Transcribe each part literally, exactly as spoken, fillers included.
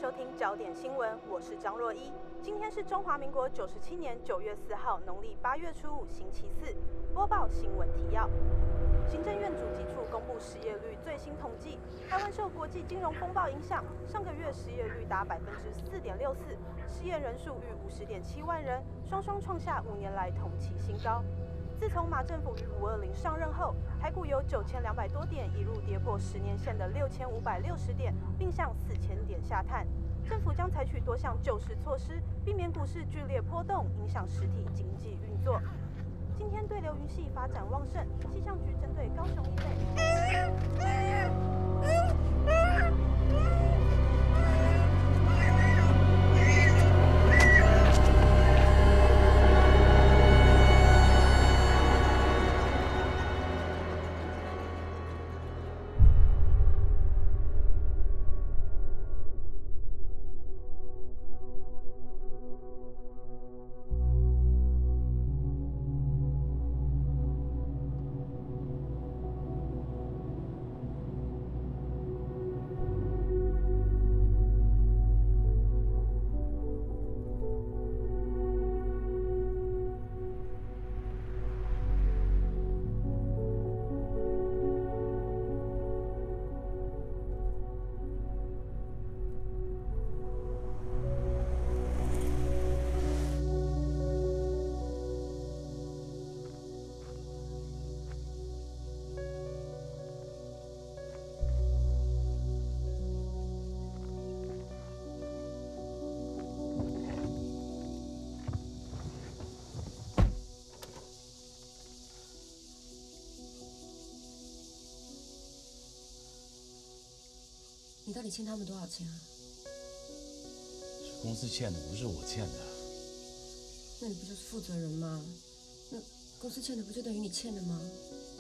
收听焦点新闻，我是张若依。今天是中华民国九十七年九月四号，农历八月初五，星期四。播报新闻提要：行政院主计处公布失业率最新统计，台湾受国际金融风暴影响，上个月失业率达百分之四点六四，失业人数逾五十点七万人，双双创下五年来同期新高。自从马政府于五二零上任后，台股有九千两百多点一路跌破十年线的六千五百六十点，并向四千点下探。政府将采取多项救市措施，避免股市剧烈波动，影响实体经济运作。今天对流云系发展旺盛，气象局针对高雄以北。 你到底欠他们多少钱啊？ 是公司欠的，不是我欠的。 那你不就是负责人吗？那公司欠的不就等于你欠的吗？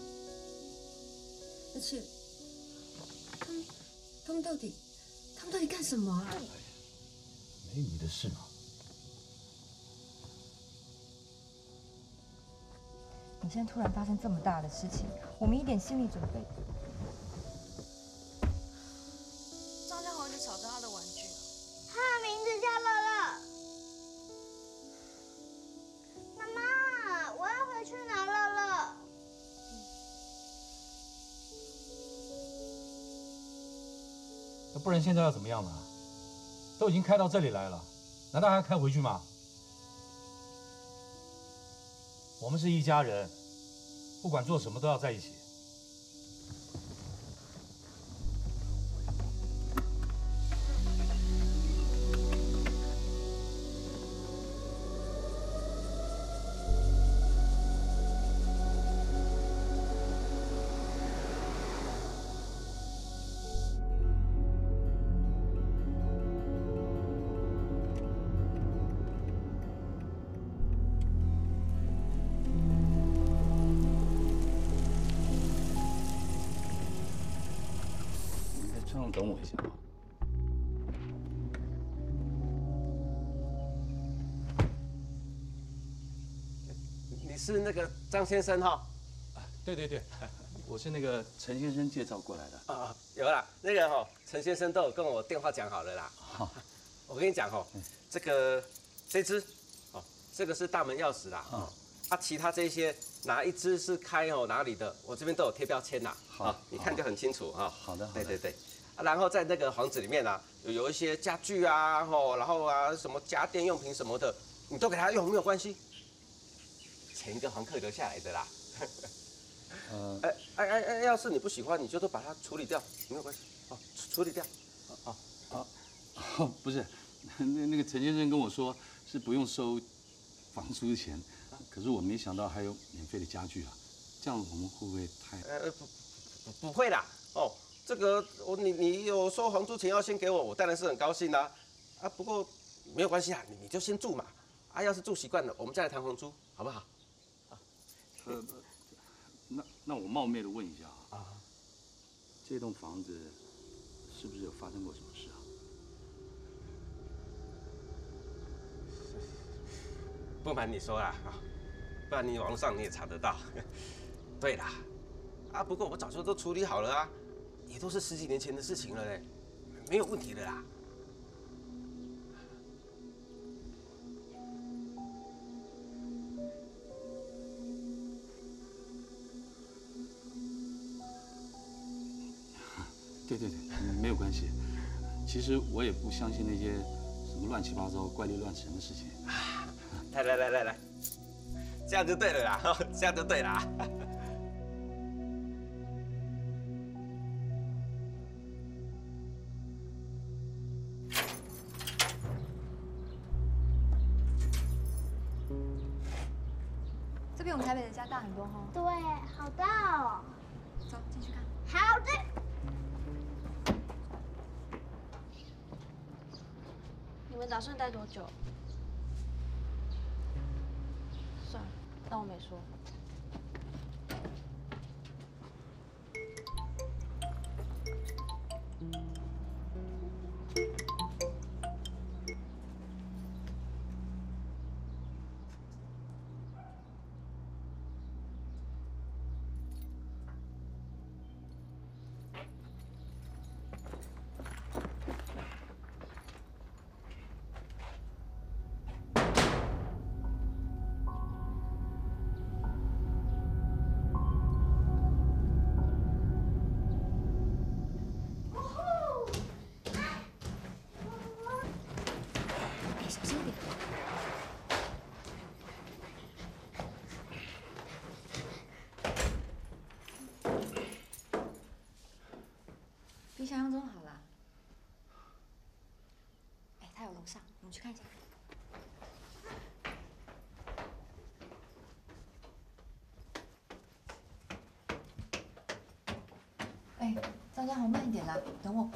而且，他们他们到底他们到底干什么啊？ 没你的事嘛。 你现在突然发生这么大的事情，我们一点心理准备。 找到他的玩具了， 他的名字叫乐乐。妈妈，我要回去拿乐乐。 那不然现在要怎么样呢？都已经开到这里来了，难道还要开回去吗？我们是一家人，不管做什么都要在一起。等我一下啊！ 你是那个张先生哈？ 啊，对对对，我是那个陈先生介绍过来的。 啊，有啦，那个哈，陈先生都有跟我电话讲好了啦。好，我跟你讲哈，这个这只，哦，这个是大门钥匙啦。啊，啊，其他这些哪一只是开哦哪里的，我这边都有贴标签啦。好，你看就很清楚啊。 好的， 对对对。然后在那个房子里面啊，有有一些家具啊，吼，然后啊什么家电用品什么的，你都给他用没有关系，前一个房客留下来的啦。呃，哎哎哎哎，要是你不喜欢，你就都把它处理掉，没有关系，哦，处理掉，哦哦哦，不是，那那个陈先生跟我说是不用收房租钱，可是我没想到还有免费的家具啊，这样我们会不会太…… 呃不不不会啦，哦。这个我你你有收房租钱要先给我，我当然是很高兴啦、啊。啊，不过没有关系啊，你你就先住嘛。啊，要是住习惯了，我们再来谈房租，好不好？啊， 呃，那那我冒昧的问一下啊，啊这栋房子是不是有发生过什么事啊？ 不瞒你说啦，啊，不然你网络上你也查得到。对啦，啊，不过我早就都处理好了啊，也都是十几年前的事情了嘞，没有问题的啦。 对对对，没有关系。其实我也不相信那些什么乱七八糟、怪力乱神的事情。 来来来来来，这样就对了啦，这样就对啦。 这比我们台北的家大很多哈。 对，好大哦。 走，进去看。 好的。 你们打算待多久？算了，当我没说。 小心一点。比想象中好啦。哎，他有楼上，我们去看一下。哎，张家豪，慢一点啦，等我。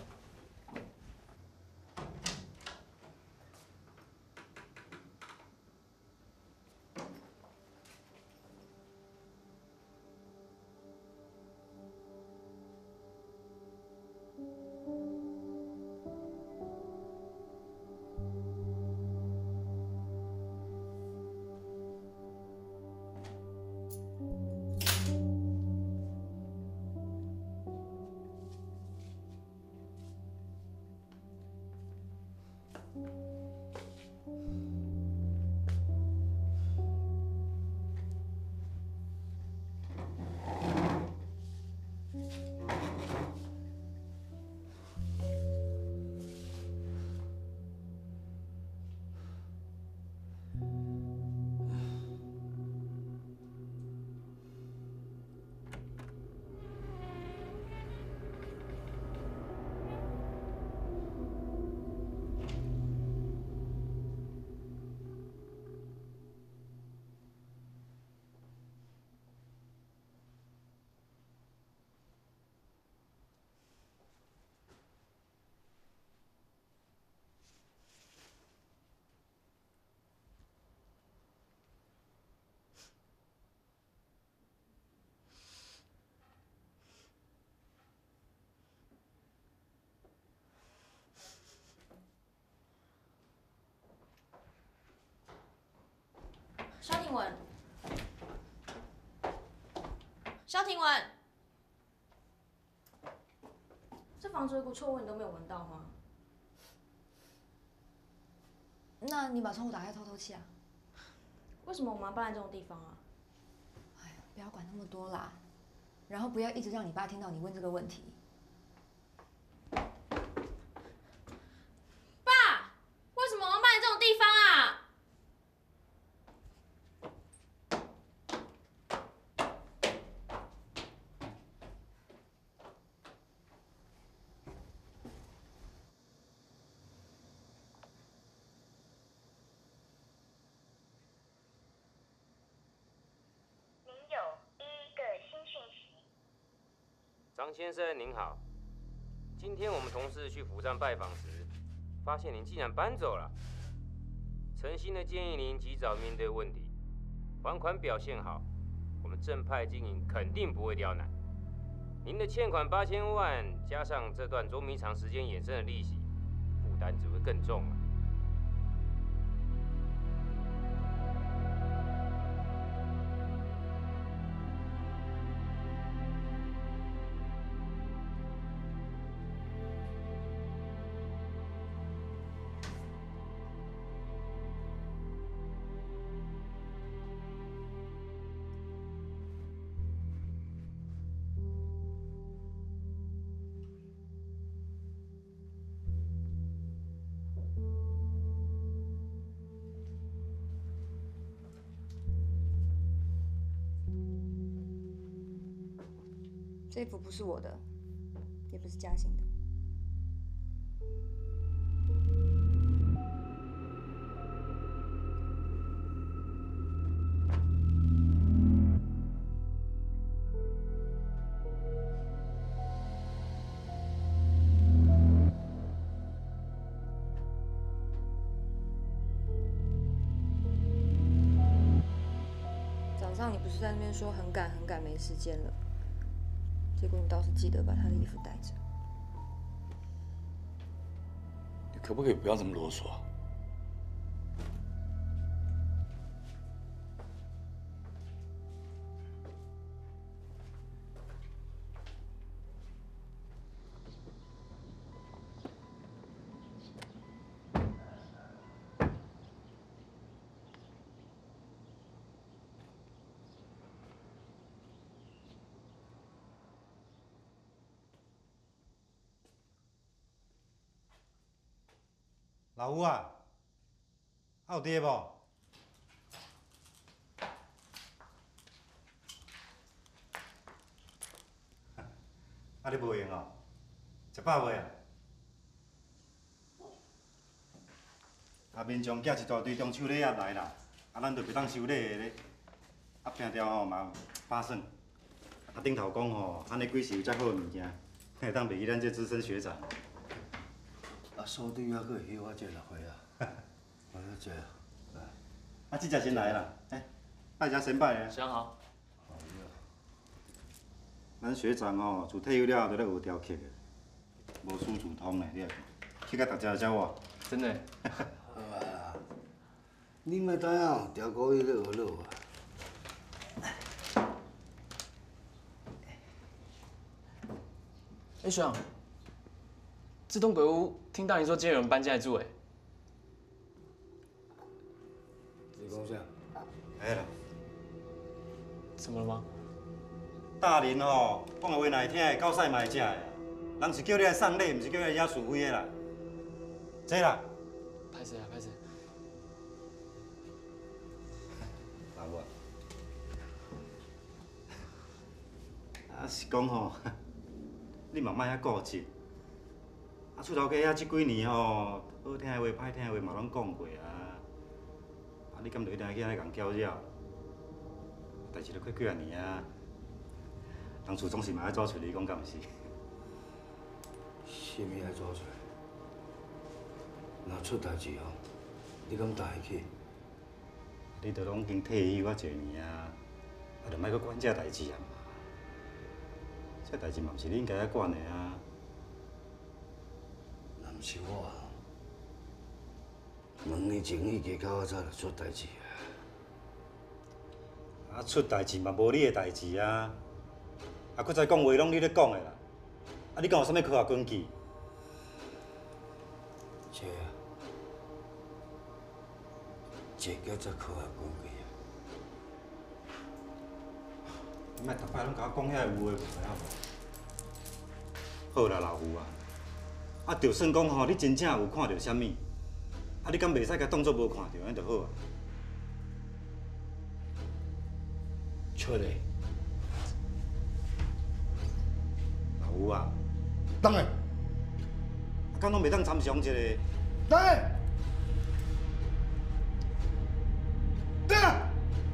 萧廷文，萧廷文，这房子有股臭味，你都没有闻到吗？ 那你把窗户打开透透气啊。 为什么我们要搬来这种地方啊？ 哎呀，不要管那么多啦，然后不要一直让你爸听到你问这个问题。 爸，为什么我要搬来这种地方啊？ 张先生您好，今天我们同事去府上拜访时，发现您竟然搬走了。诚心的建议您及早面对问题，还款表现好，我们正派经营肯定不会刁难。您的欠款八千万，加上这段捉迷藏时间衍生的利息，负担只会更重啊。 这幅不是我的，也不是嘉欣的。早上你不是在那边说很赶很赶没时间了，结果你倒是记得把他的衣服带着。 你可不可以不要这么啰嗦？ 老吴啊，还有爹无？啊，你无用哦，食饱未啊？啊，民众寄一大堆中秋礼盒来啦，啊，咱就袂当收礼的咧。啊，拼条吼嘛八算。啊，顶头讲吼，安尼几时有遮好的物件，会当袂记咱这资深学长。 啊，所长还佫会休我这六岁啊，我要这啊。 啊，即只先来啦，哎，拜家先拜咧。 想好。 咱学长吼，自退休了后，就咧学雕刻的，无师自通的，你去甲大家教我。 真的。 好啊，你莫知影，调高伊咧学落啊。 哎，学长，这栋鬼屋听到你说今天有人搬进来住，哎。 你讲啥？ 哎啦， 怎么了吗？ 大人吼，讲的话难听的，狗屎嘛会食的啊。人是叫你来送礼，毋是叫你来惹是非的啦。坐啦。 拍谁啊？拍谁？ 老吴啊，啊是讲吼，你嘛莫遐固执。啊，厝头家遐即几年吼，好听的话、歹听的话嘛拢讲过啊。啊，你敢就一定去安尼共搅扰？代志都过几啊年啊，当初总是嘛爱走出来讲，敢毋是？ 啥物爱做出来？若出代志吼，你敢担会起？ 你都拢已经退休啊侪年啊，啊，就莫阁管这代志啊嘛。这代志嘛，毋是你应该爱管的啊。 若毋是我，两年前伊家到我早就出代志啊。啊，出代志嘛，无你的代志啊。啊，搁再讲话拢你咧讲的啦。啊，你敢有啥物科学根据？ 这啊，这叫做科学根据啊。 你莫逐摆拢甲我讲遐有诶无诶好无？好啦，老胡啊，啊，就算讲吼，你真正有看到啥物，啊，你敢袂使甲当作无看到，安尼就好啊。 出来。 老胡啊， 当然。 敢拢袂当参详一下？ 当然。当然。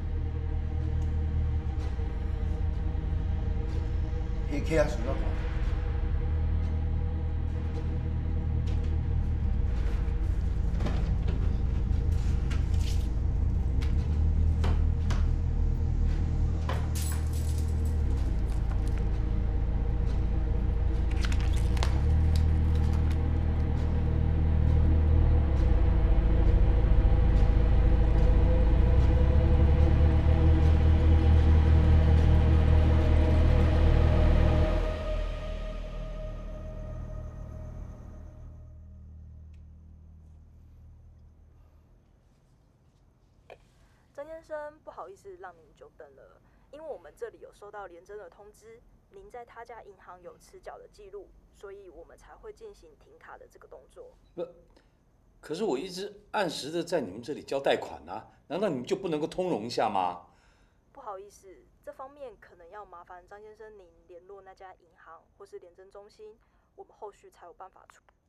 迄客仔想要看。 曾先生，不好意思让您久等了，因为我们这里有收到廉征的通知，您在他家银行有迟缴的记录，所以我们才会进行停卡的这个动作。 不，可是我一直按时的在你们这里交贷款啊，难道你们就不能够通融一下吗？ 不好意思， 这方面可能要麻烦张先生您联络那家银行或是联征中心，我们后续才有办法处理。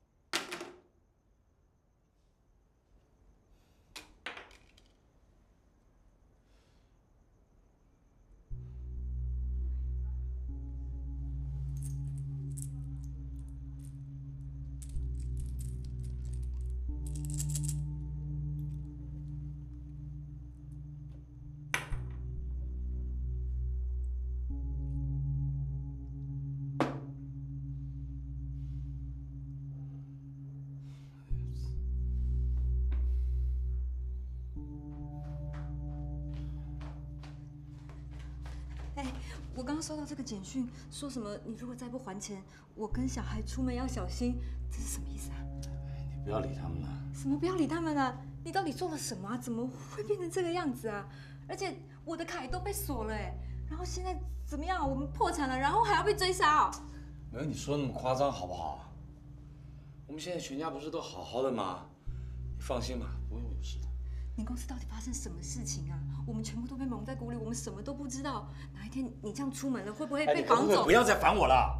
我刚刚收到这个简讯，说什么你如果再不还钱，我跟小孩出门要小心，这是什么意思啊？ 你不要理他们了。 什么不要理他们啊？你到底做了什么啊？怎么会变成这个样子啊？而且我的卡也都被锁了哎，然后现在怎么样？我们破产了，然后还要被追杀哦？ 没有你说那么夸张好不好？我们现在全家不是都好好的吗？你放心吧，不会有事的。 你公司到底发生什么事情啊？我们全部都被蒙在鼓里，我们什么都不知道。哪一天你这样出门了，会不会被绑走？ 不要再烦我了。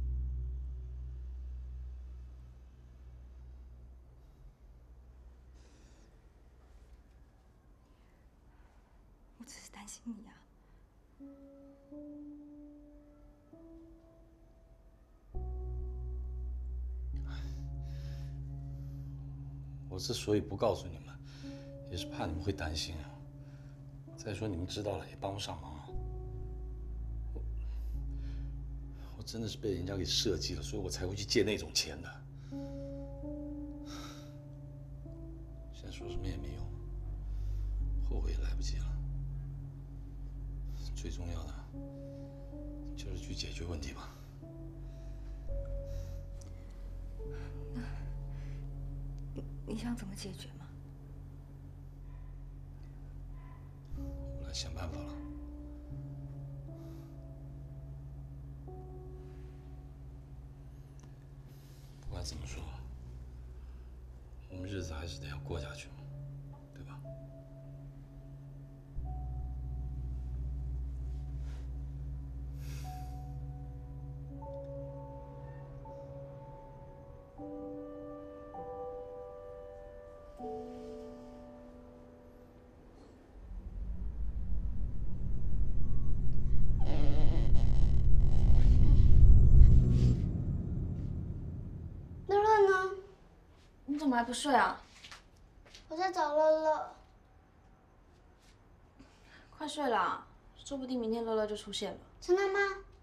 我只是担心你啊。 我之所以不告诉你们，也是怕你们会担心啊。再说你们知道了也帮不上忙啊。我我真的是被人家给设计了，所以我才会去借那种钱的。现在说什么也没用，后悔也来不及了。最重要的就是去解决问题吧。 你你想怎么解决吗？ 我来想办法了。不管怎么说，我们日子还是得要过下去嘛，对吧？ 你怎么还不睡啊？ 我在找乐乐。 快睡啦，说不定明天乐乐就出现了。 真的吗？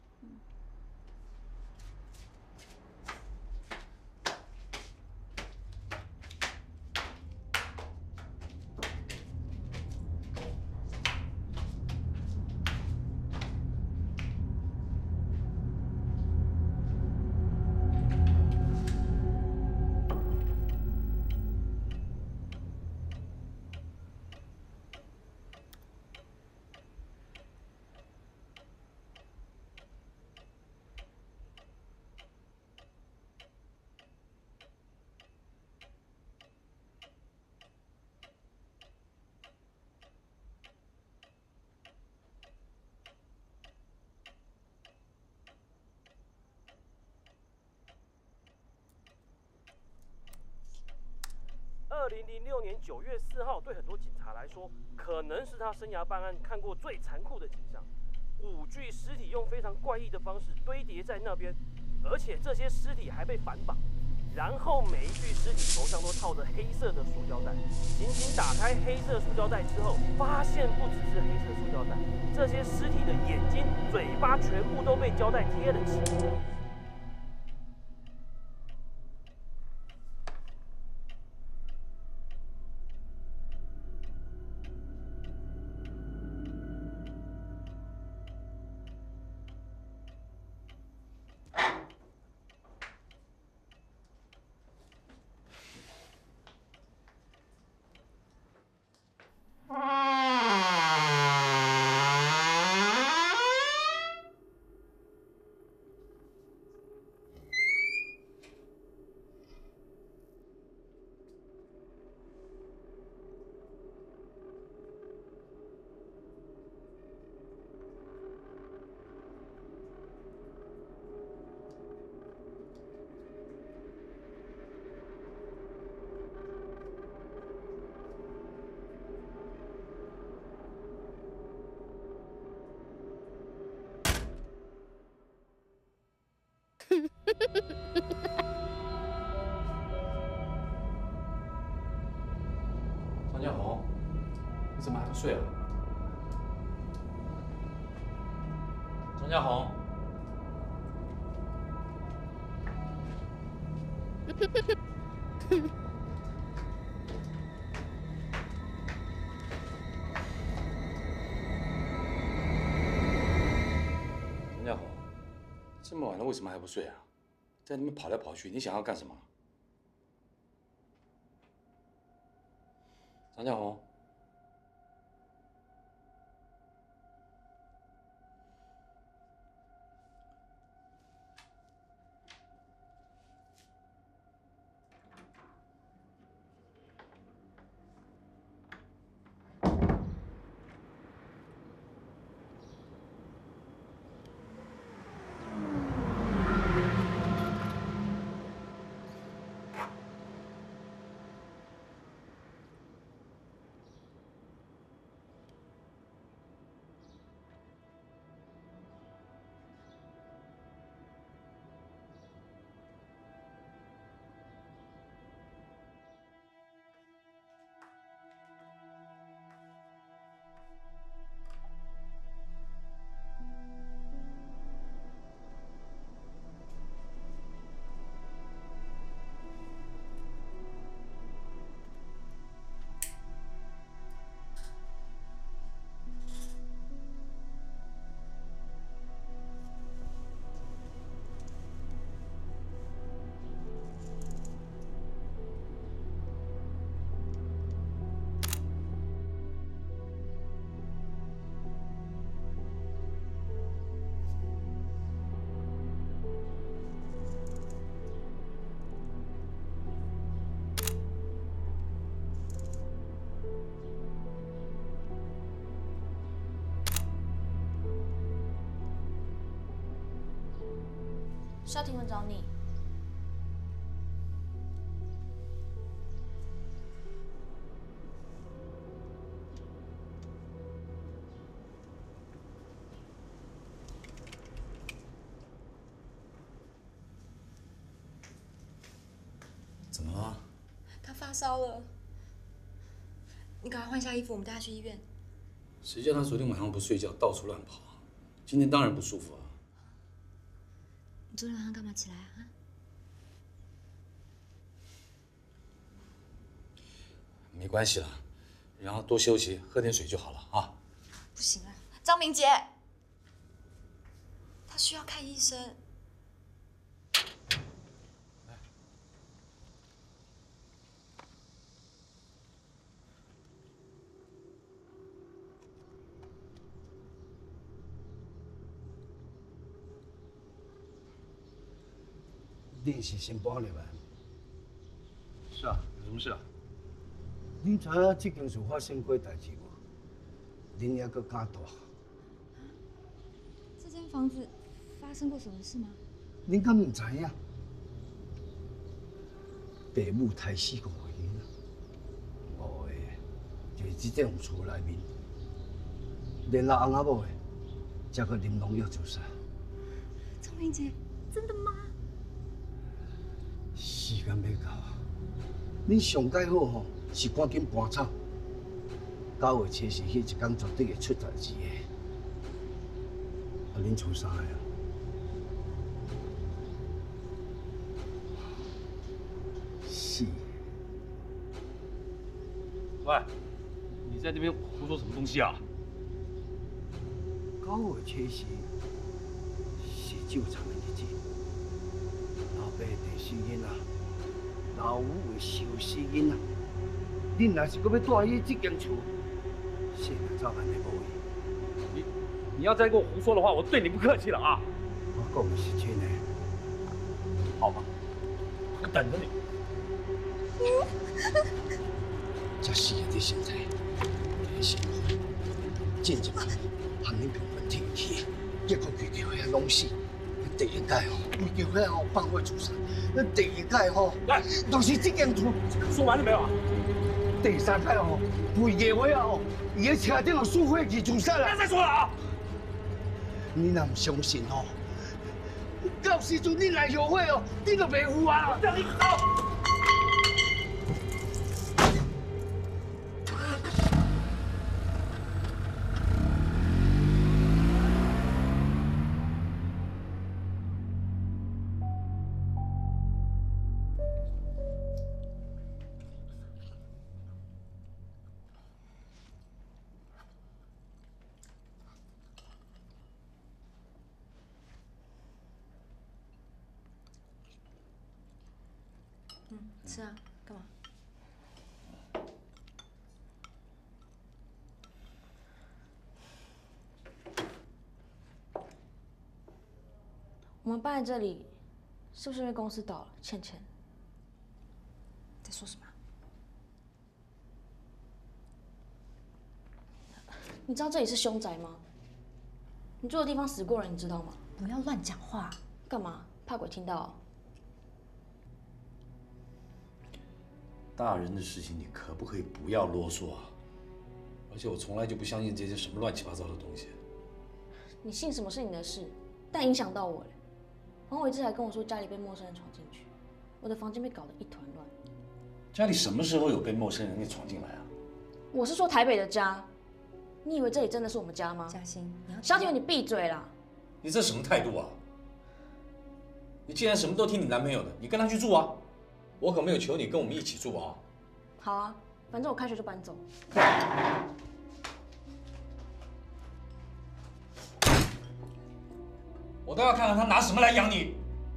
二零零六年九月四号，对很多警察来说，可能是他生涯办案看过最残酷的景象。五具尸体用非常怪异的方式堆叠在那边，而且这些尸体还被反绑，然后每一具尸体头上都套着黑色的塑胶袋。刑警打开黑色塑胶袋之后，发现不只是黑色塑胶袋，这些尸体的眼睛、嘴巴全部都被胶带贴了起来。 张建宏，你怎么还不睡啊？张家宏。张家宏，这么晚了为什么还不睡啊？在那边跑来跑去，你想要干什么？张家宏。 萧庭文找你。 怎么了？ 他发烧了，你赶快换下衣服，我们带他去医院。 谁叫他昨天晚上不睡觉，到处乱跑？今天当然不舒服啊。 你昨天晚上干嘛起来啊？ 没关系了，让他多休息，喝点水就好了啊。 不行啊，张明杰，他需要看医生。 恁是新搬入来？ 是啊，有什么事啊？ 恁知影这间厝发生过代志无？恁还阁敢住？ 这间房子发生过什么事吗？ 恁敢唔知影？爸母胎死五个囡仔，五个就是这间厝内面，连老翁仔某的，才阁啉农药自杀。 张明杰，真的吗？ 时间要到啊！恁上解好吼，是赶紧搬走。九月初四迄一天绝对会出代志的。啊，恁厝啥个啊？是。 喂，你在这边胡说什么东西啊？ 九月初四是救场的日子。 老爸第四囡仔，老母的受死囡仔，恁若是搁要住伊这间厝，性命早晚会无去。 你你要再跟我胡说的话，我对你不客气了啊！ 我讲的是真的。 好吧，我等着你。 这四个的身体，这生活，渐渐含恁平稳天气，结果规条遐拢死。 第一届吼，伊叫遐吼放火自杀。那第二届吼，都是这间厝。 说完了没有啊？ 第三届吼，几个月啊吼，伊喺车顶有输火器自杀啦。 不要再说了啊！ 你若唔相信吼， 到时阵你来后悔哦，你都袂有啊！ 让你走。 嗯，吃啊，干嘛？我们办在这里，是不是因为公司倒了，欠钱？ 在说什么？ 你知道这里是凶宅吗？你住的地方死过人，你知道吗？ 不要乱讲话。 干嘛？怕鬼听到哦？ 大人的事情你可不可以不要啰嗦啊？而且我从来就不相信这些什么乱七八糟的东西。 你信什么是你的事，但影响到我了。黄伟志还跟我说家里被陌生人闯进去，我的房间被搞得一团乱。 家里什么时候有被陌生人给闯进来啊？ 我是说台北的家，你以为这里真的是我们家吗？ 嘉欣，你要小姐，你闭嘴啦！ 你这什么态度啊？你既然什么都听你男朋友的，你跟他去住啊！我可没有求你跟我们一起住啊！ 好啊，反正我开学就搬走。 我都要看看他拿什么来养你。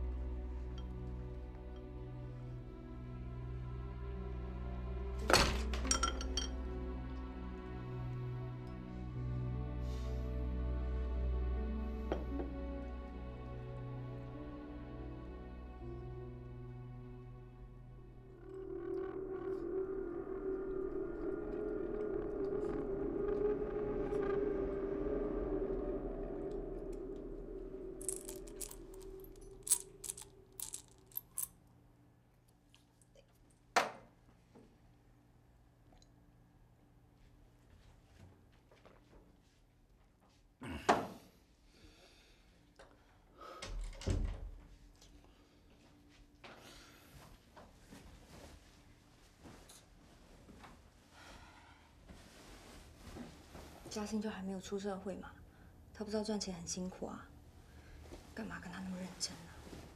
嘉欣就还没有出社会嘛，他不知道赚钱很辛苦啊，干嘛跟他那么认真啊？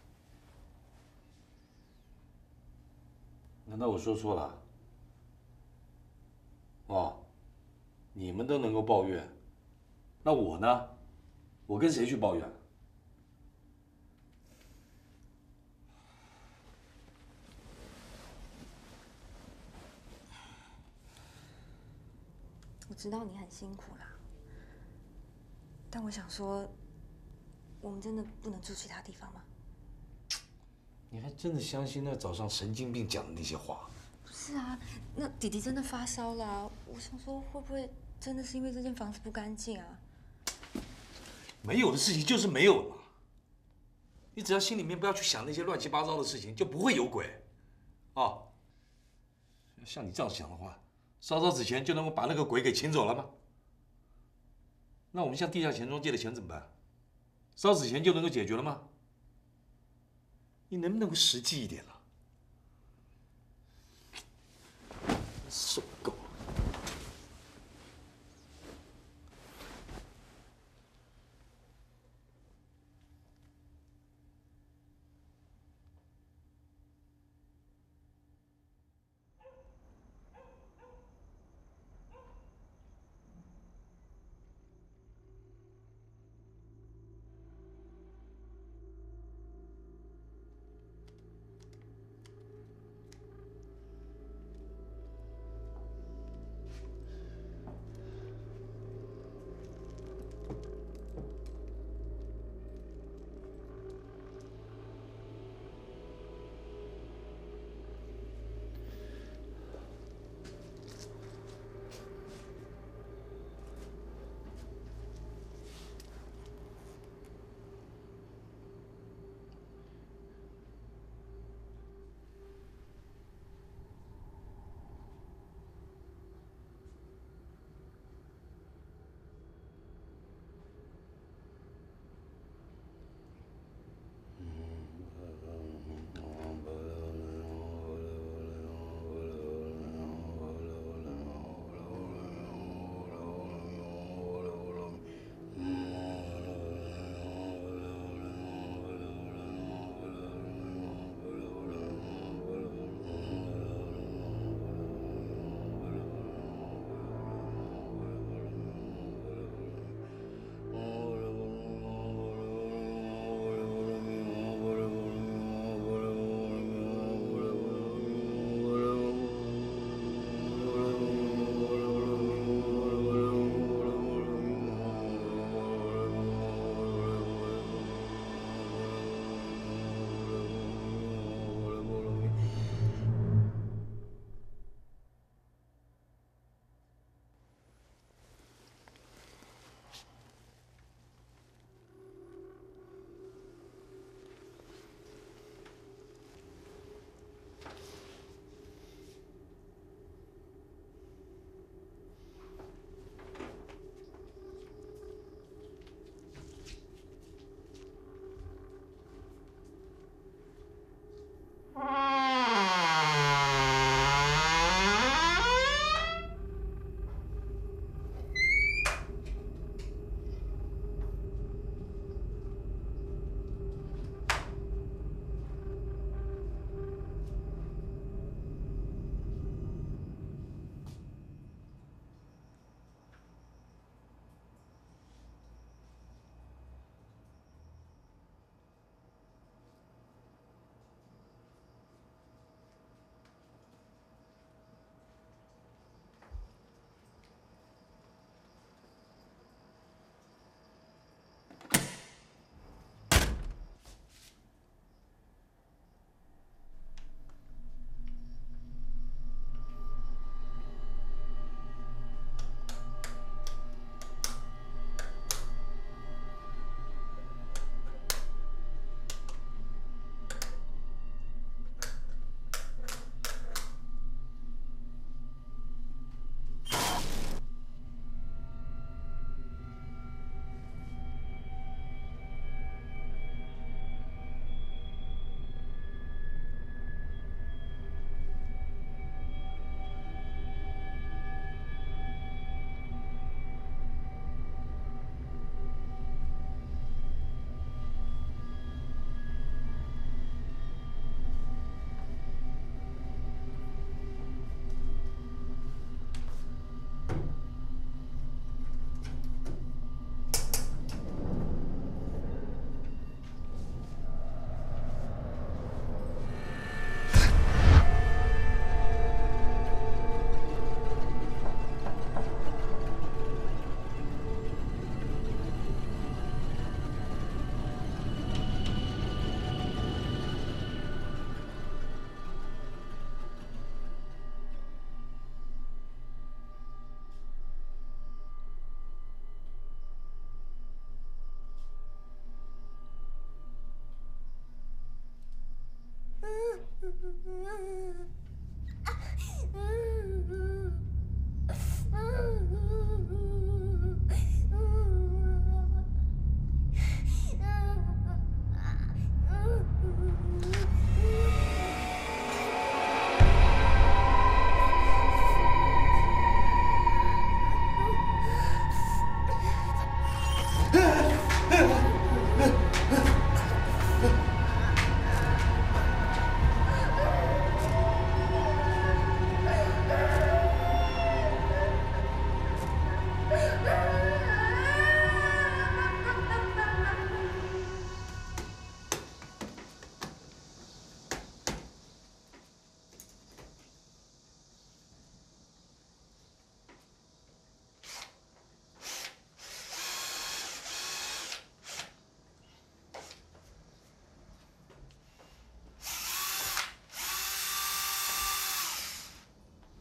难道我说错了？哦，你们都能够抱怨，那我呢？我跟谁去抱怨？ 我知道你很辛苦啦，但我想说，我们真的不能住其他地方吗？ 你还真的相信那早上神经病讲的那些话？ 不是啊，那弟弟真的发烧了啊，我想说会不会真的是因为这间房子不干净啊？ 没有的事情就是没有了。你只要心里面不要去想那些乱七八糟的事情，就不会有鬼。啊，像你这样想的话，稍早之前就能够把那个鬼给请走了吗？那我们向地下钱庄借的钱怎么办？烧纸钱就能够解决了吗？你能不能够实际一点了？受够了！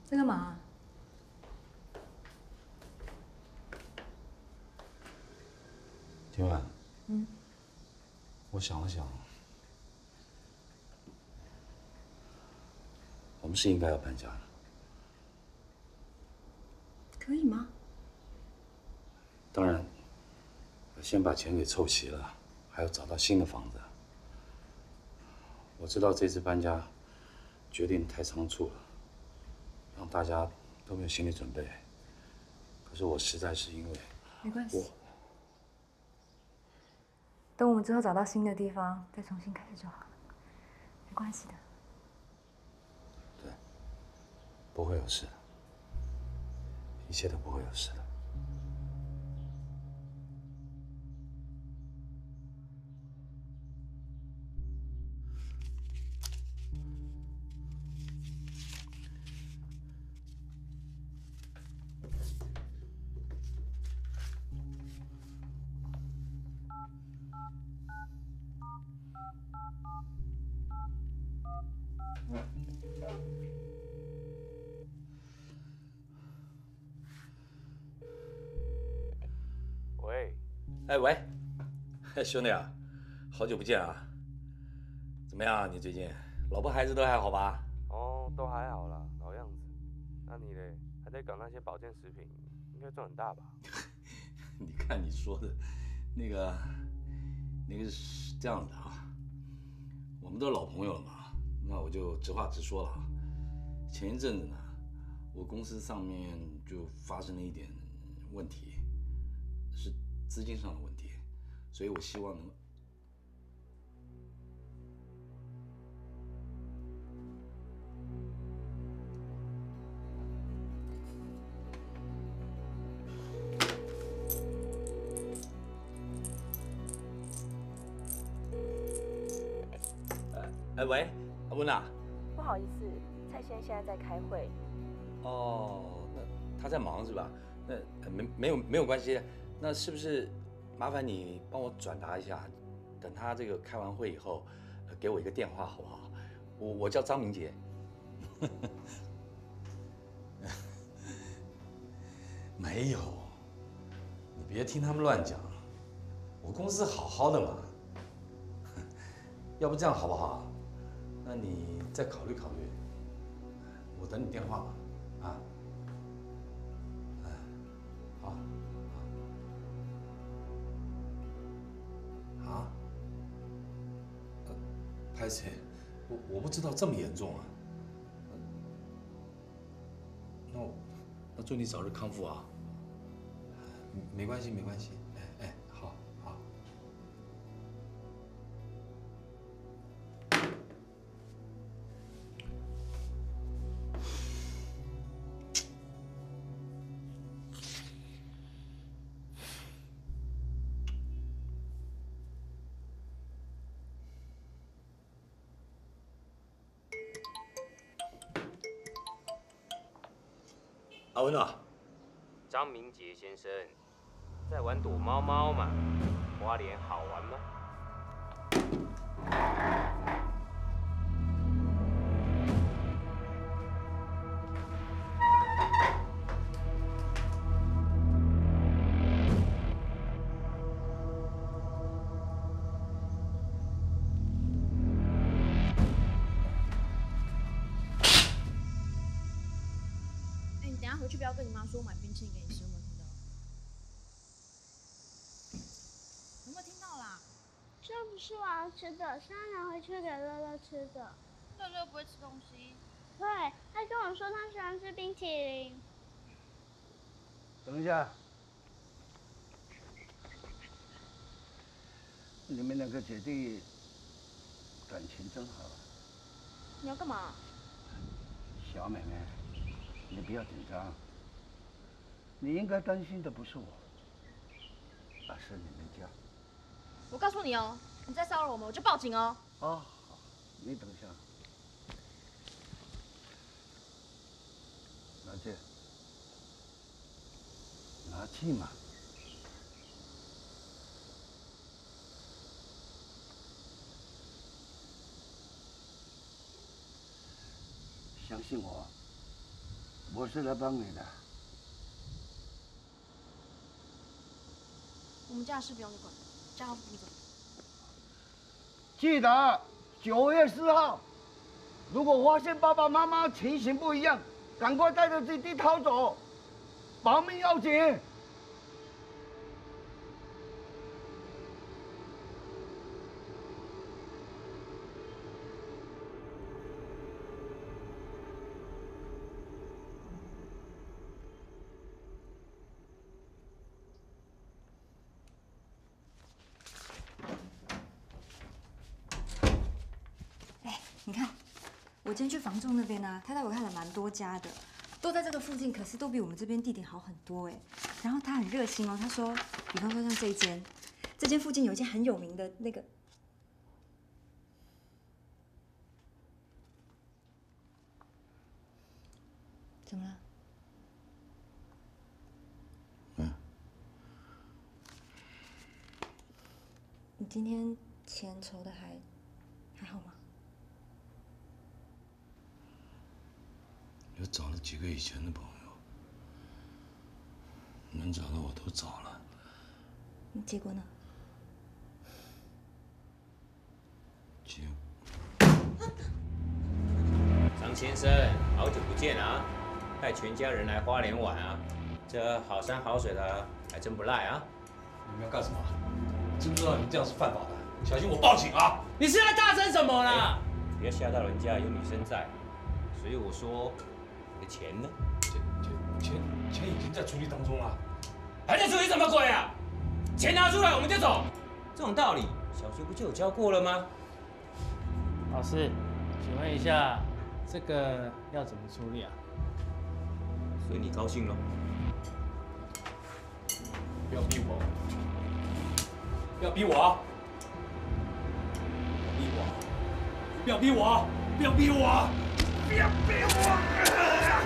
在干嘛？ 今晚， 嗯， 我想了想，我们是应该要搬家的。 可以吗？ 当然，先把钱给凑齐了，还要找到新的房子。我知道这次搬家决定太仓促了，让大家都没有心理准备。可是我实在是因为没关系， 我等我们之后找到新的地方，再重新开始就好了，没关系的。 对，不会有事的，一切都不会有事的。 喂， 哎喂，哎兄弟啊，好久不见啊！怎么样啊？你最近老婆孩子都还好吧？ 哦，都还好啦，老样子。那你嘞，还在搞那些保健食品，应该赚很大吧？ 你看你说的，那个，那个是这样的啊，我们都是老朋友了嘛，那我就直话直说了啊。前一阵子呢，我公司上面就发生了一点问题，是资金上的问题，所以我希望能。哎喂，阿温啊。 不好意思，蔡先现在在开会。 哦，那他在忙是吧？那没没有没有关系，那是不是麻烦你帮我转达一下，等他这个开完会以后，给我一个电话好不好？我我叫张明杰。没有，你别听他们乱讲，我公司好好的嘛。要不这样好不好？那你再考虑考虑，我等你电话吧，啊，哎，好，好，啊，呃，拍谁？我我不知道这么严重啊，那我那祝你早日康复啊，没关系没关系，哎哎，好好。阿文啊， 张明杰先生，在玩躲猫猫嘛？花莲好玩吗？ 回去不要跟你妈说我买冰淇淋给你吃，有没有听到？有没有听到啦？ 这不是我要吃的，是要拿回去给乐乐吃的。 乐乐不会吃东西。 对，他跟我说他喜欢吃冰淇淋。 等一下，你们两个姐弟感情真好。 你要干嘛？ 小妹妹。你不要紧张，你应该担心的不是我，而是你们家。 我告诉你哦，你再骚扰我们，我就报警哦。 哦，好，你等一下。拿去，拿去嘛。相信我。 我是来帮你的。 我们家的事不用你管，家豪你走。 记得九月四号，如果发现爸爸妈妈情形不一样，赶快带着弟弟逃走，保命要紧。 你看，我今天去房仲那边呢、啊，他带我看了蛮多家的，都在这个附近，可是都比我们这边地点好很多哎。然后他很热心哦，他说，比方说像这一间，这间附近有一间很有名的那个，怎么了？ 嗯， 你今天钱筹的还还好吗？ 有找了几个以前的朋友，能找的我都找了。 结果呢？ 结张先生，好久不见啊！带全家人来花莲玩啊，这好山好水的还真不赖啊！ 你们要干什么？知不知道你们这样是犯法的？小心我报警啊！ 你是在大声什么啦？不要吓到人家，有女生在，所以我说。 你的钱呢？ 钱钱钱钱已经在处理当中了， 还在处理什么鬼啊？钱拿出来我们就走，这种道理小学不就有教过了吗？ 老师，请问一下，这个要怎么处理啊？ 随你高兴咯。 不要逼我，不要逼我啊！不要逼我，不要逼我，不要逼我！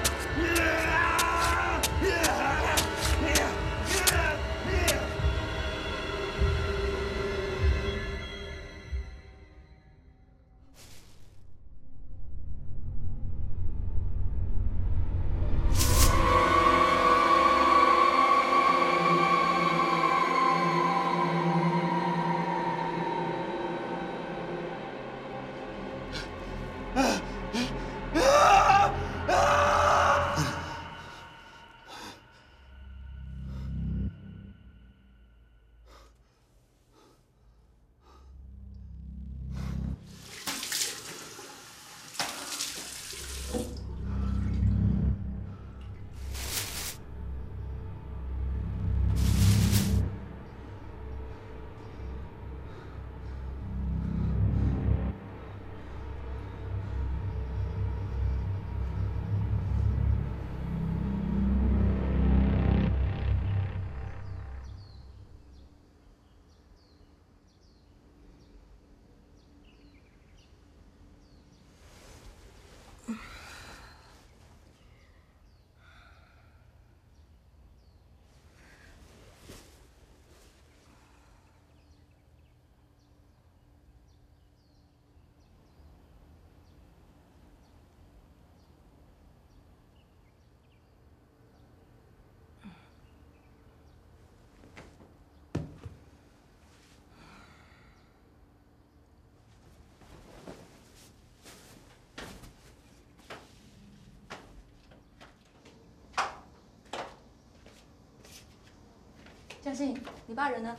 嘉信，你爸人呢？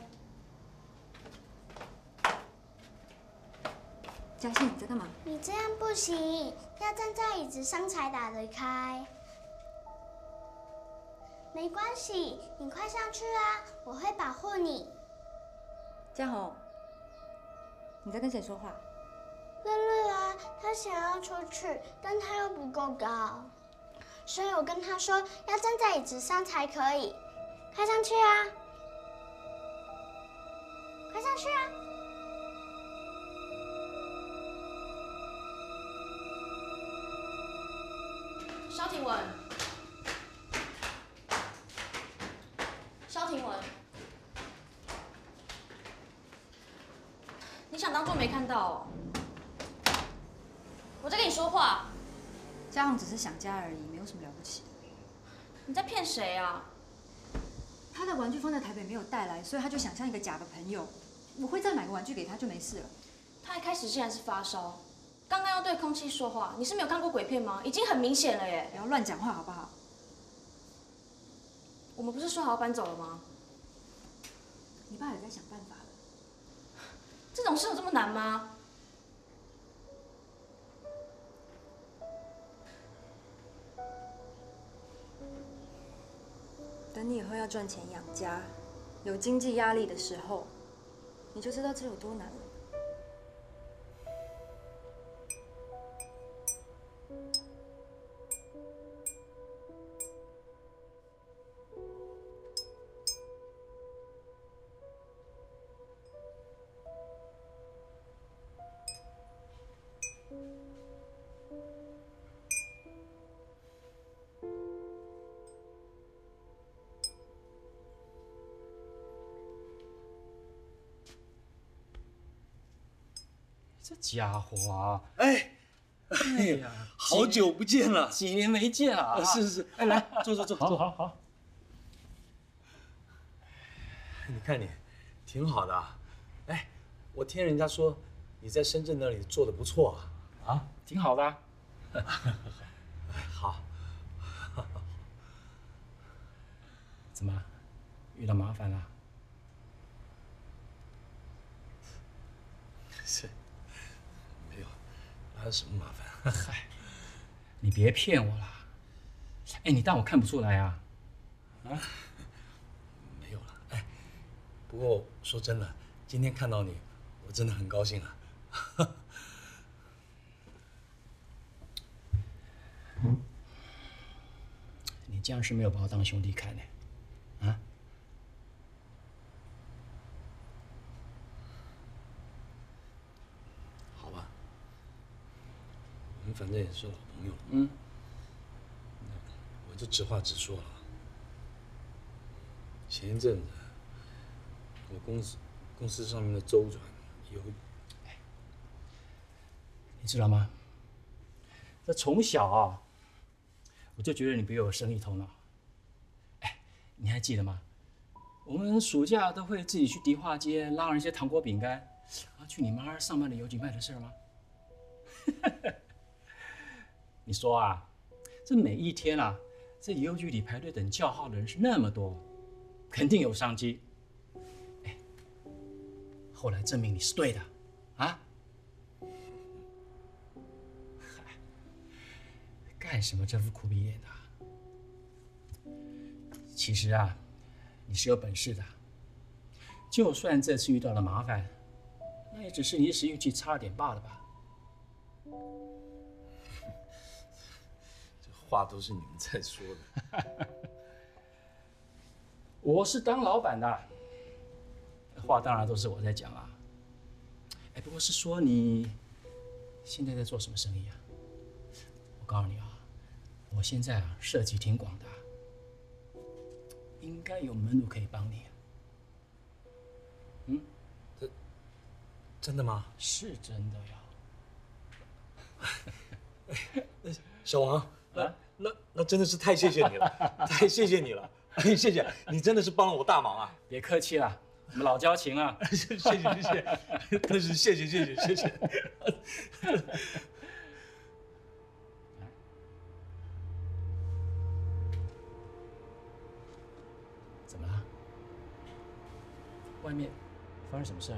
嘉信，你在干嘛？ 你这样不行，要站在椅子上才打得开。没关系，你快上去啊，我会保护你。 嘉宏，你在跟谁说话？ 乐乐啊，他想要出去，但他又不够高，所以我跟他说要站在椅子上才可以。快上去啊！快上去啊！ 萧廷文，萧廷文，你想当做没看到哦？我在跟你说话。 嘉宏只是想家而已，没有什么了不起的。 你在骗谁啊？ 他的玩具放在台北没有带来，所以他就想象一个假的朋友，我会再买个玩具给他就没事了。 他一开始竟然是发烧，刚刚要对空气说话，你是没有看过鬼片吗？已经很明显了耶！ 不要乱讲话好不好？ 我们不是说好要搬走了吗？ 你爸也在想办法了。 这种事有这么难吗？ 等你以后要赚钱养家，有经济压力的时候，你就知道这有多难了。 这家伙啊！ 哎， 哎呀， 好久不见了， 几年没见了啊！ 是是是，哎，来坐坐坐， 好坐好好。 你看你，挺好的啊。哎，我听人家说你在深圳那里做的不错啊。 啊，挺好的、啊。 好。 怎么，遇到麻烦了？ 是。没有，哪有什么麻烦？ 嗨，你别骗我了。哎，你当我看不出来啊？啊？ 没有了。哎，不过说真的，今天看到你，我真的很高兴啊。 你这样是没有把我当兄弟看的，啊？ 好吧，我们反正也是老朋友了。 嗯。 我就直话直说了。前一阵子，我公司公司上面的周转有， 你知道吗？这从小啊，我就觉得你比我有生意头脑。哎，你还记得吗？我们暑假都会自己去迪化街拉人一些糖果饼干，啊，去你妈上班的邮局卖的事吗？你说啊，这每一天啊，这邮局里排队等叫号的人是那么多，肯定有商机。哎，后来证明你是对的，啊？干什么这副苦逼脸啊？其实啊，你是有本事的。就算这次遇到了麻烦，那也只是你一时运气差了点罢了吧？ 这话都是你们在说的。 我是当老板的，话当然都是我在讲啊。哎，不过是说你现在在做什么生意啊？我告诉你啊。我现在啊，涉及挺广的，应该有门路可以帮你。嗯， 这真的吗？ 是真的呀。小王，那那那真的是太谢谢你了，太谢谢你了，哎，谢谢你，真的是帮了我大忙啊！ 别客气了，我们老交情啊。 谢谢谢谢，真是谢谢谢谢谢谢。 外面发生什么事啊？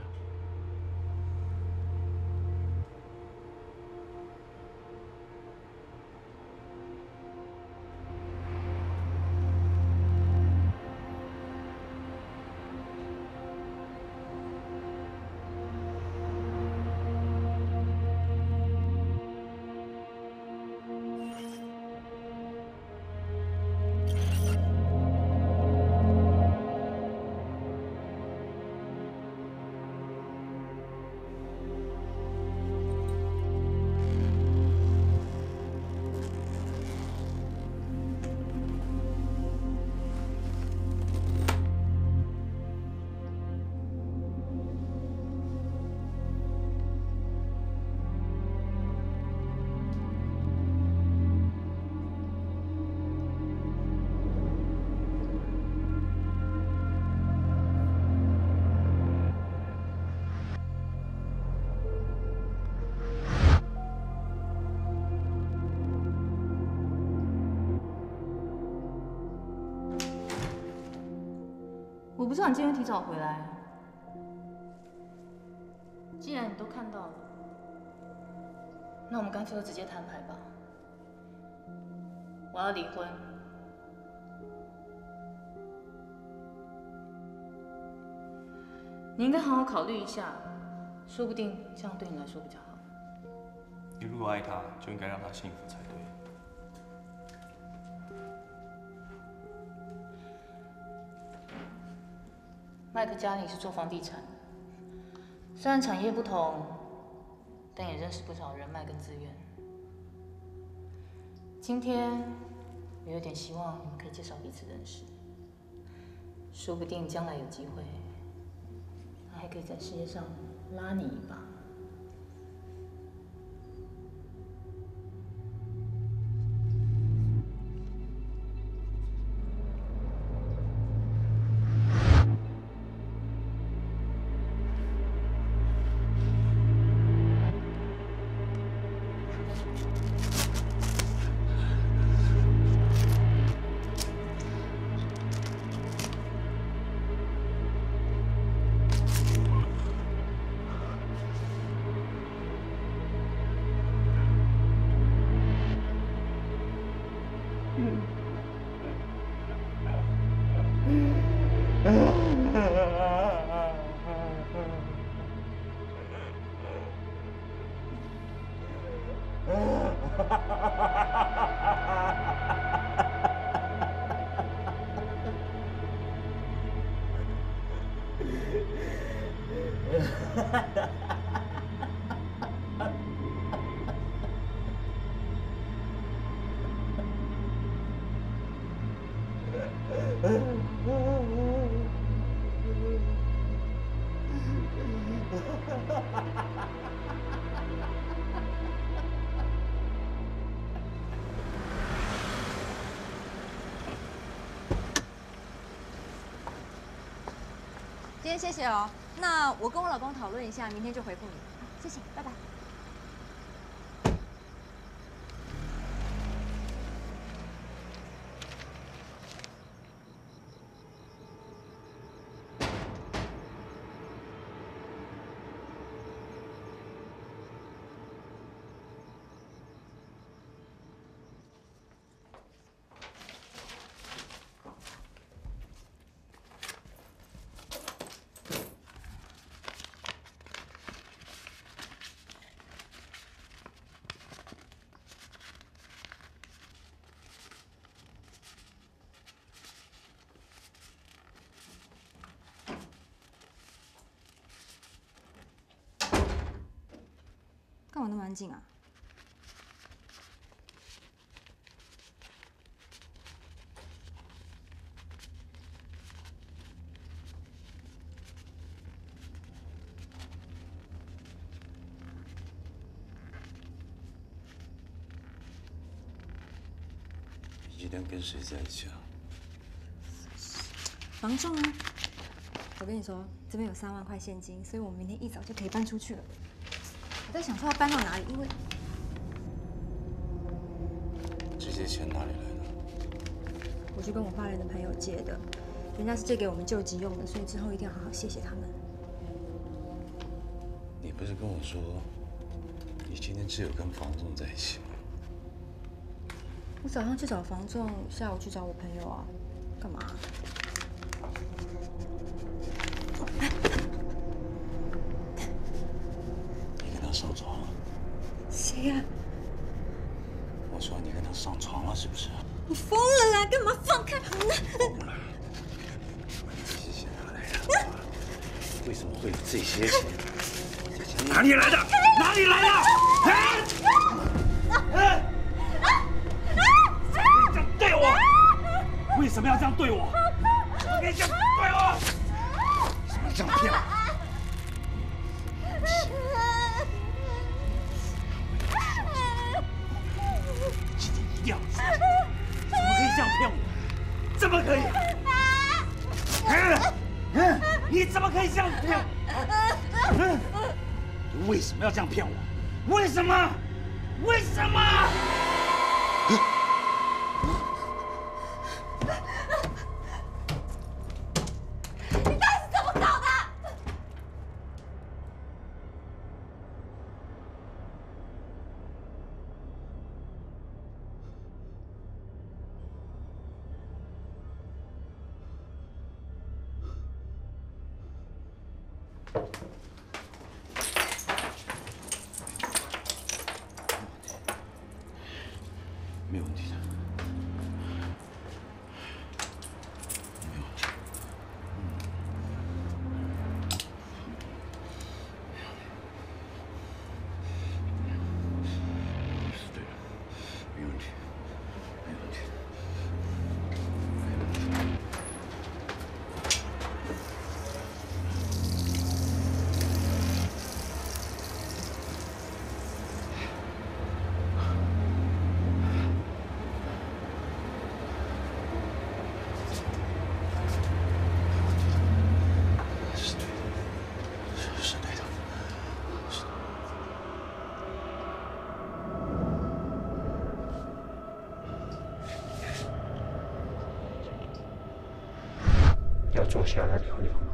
我不知道你今天提早回来。既然你都看到了，那我们干脆就直接摊牌吧。我要离婚。你应该好好考虑一下，说不定这样对你来说比较好。 你如果爱他，就应该让他幸福才对。 麦克家里是做房地产的，虽然产业不同，但也认识不少人脉跟资源。今天我有点希望你们可以介绍彼此认识，说不定将来有机会，他还可以在事业上拉你一把。 今天谢谢哦，那我跟我老公讨论一下，明天就回复你。谢谢，拜拜。干嘛那么安静啊？ 你今天跟谁在一起啊？ 房仲啊！我跟你说，这边有三万块现金，所以我们明天一早就可以搬出去了。我在想说要搬到哪里，因为这些钱哪里来的？ 我去跟我花莲的朋友借的，人家是借给我们救急用的，所以之后一定要好好谢谢他们。 你不是跟我说，你今天只有跟房仲在一起吗？ 我早上去找房仲，下午去找我朋友啊，干嘛？ 上床了？ 谁呀？ 我说你跟他上床了是不是？ 你疯了啦！干嘛放开我呢？ 疯了！这些钱哪来的？为什么会有这些钱？这钱哪里来的？哪里来的？哎！哎！这样对我？为什么要这样对我？为什么可以这样对我？为什么要这样骗我？一定要说，怎么可以这样骗我？怎么可以？嗯嗯，你怎么可以这样骗我？嗯，你为什么要这样骗我？为什么？为什么？ 没有问题的。 要坐下来聊聊吗？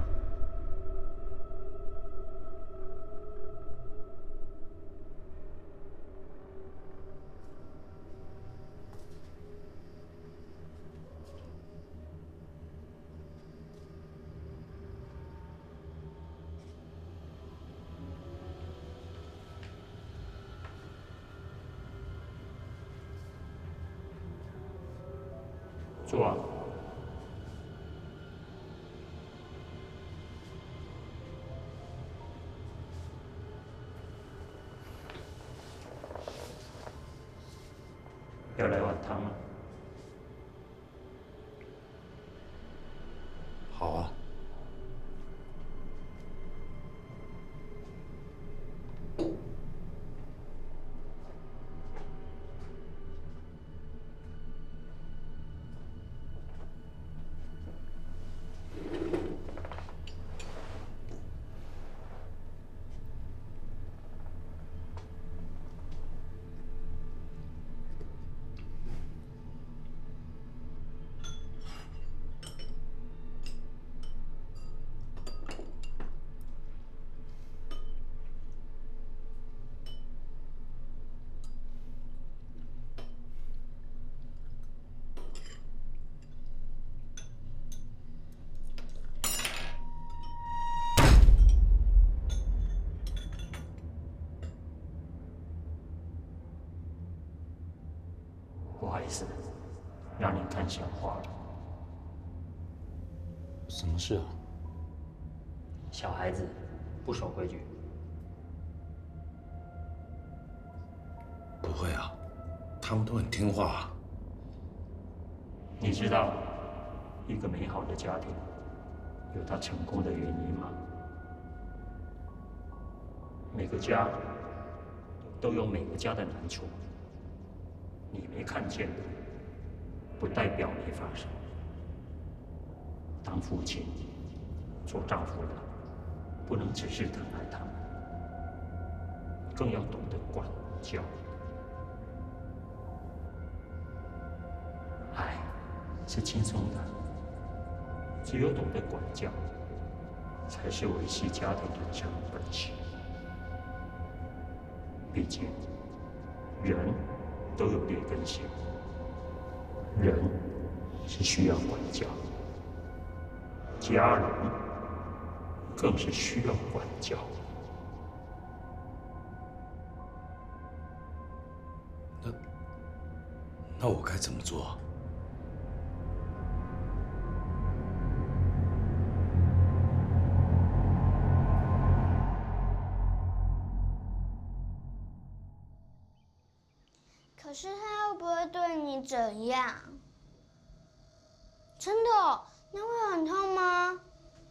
坐啊。 要来碗汤吗？ 好啊。 不好意思，让你看笑话了。 什么事啊？ 小孩子不守规矩。 不会啊，他们都很听话啊。 你知道，一个美好的家庭有它成功的原因吗？每个家都有每个家的难处。 你没看见的，不代表没发生。当父亲、做丈夫的，不能只是疼爱他们，更要懂得管教。爱是轻松的，只有懂得管教，才是维系家庭的真本性。毕竟，人。 都有劣根性，人是需要管教，家人更是需要管教。 那那我该怎么做？ 可是他会不会对你怎样？真的哦？那会很痛吗？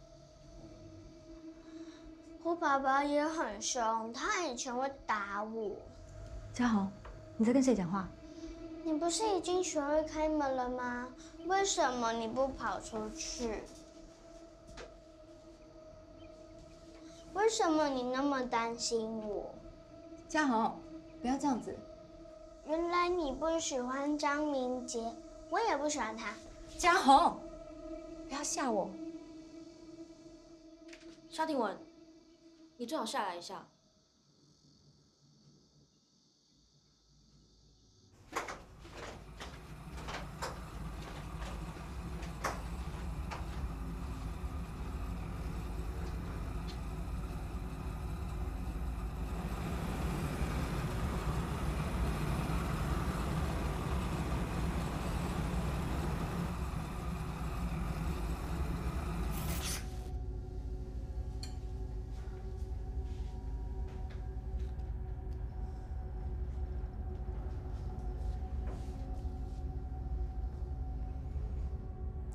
我爸爸也很凶，他以前会打我。 嘉宏，你在跟谁讲话？ 你不是已经学会开门了吗？为什么你不跑出去？为什么你那么担心我？ 嘉宏，不要这样子。 原来你不喜欢张明杰，我也不喜欢他。 嘉宏，不要吓我。 沙婷文，你最好下来一下。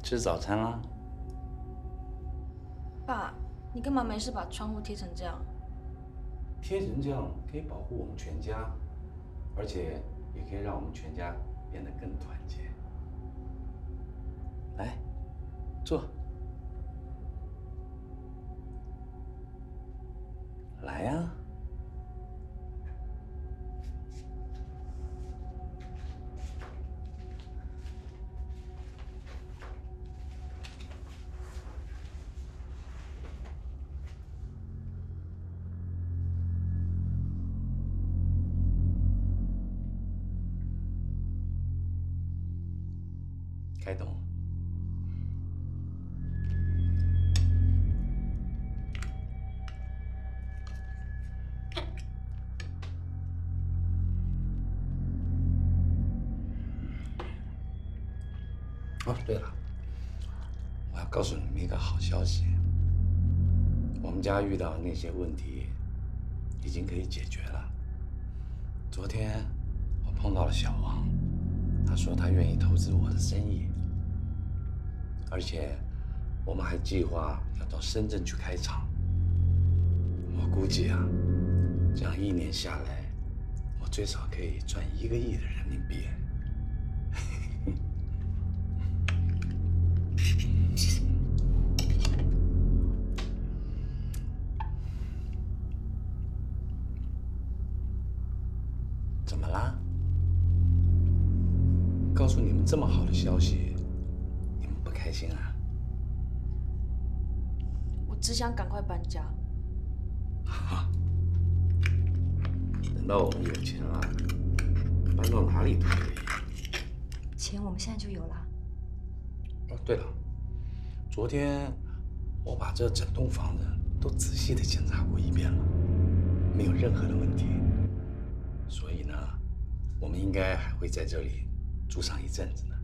吃早餐啦。 爸，你干嘛没事把窗户贴成这样？ 贴成这样可以保护我们全家，而且也可以让我们全家变得更团结。来，坐。来呀、啊。开动。哦，对了，我要告诉你们一个好消息，我们家遇到的那些问题已经可以解决了。昨天我碰到了小王，他说他愿意投资我的生意，而且我们还计划要到深圳去开厂。我估计啊，这样一年下来，我最少可以赚一个亿的人民币。怎么啦？告诉你们这么好的消息，你们不开心啊？ 我只想赶快搬家。 等到我们有钱了，搬到哪里都可以。 钱我们现在就有了。 哦，对了，昨天我把这整栋房子都仔细的检查过一遍了，没有任何的问题。所以呢，我们应该还会在这里住上一阵子呢。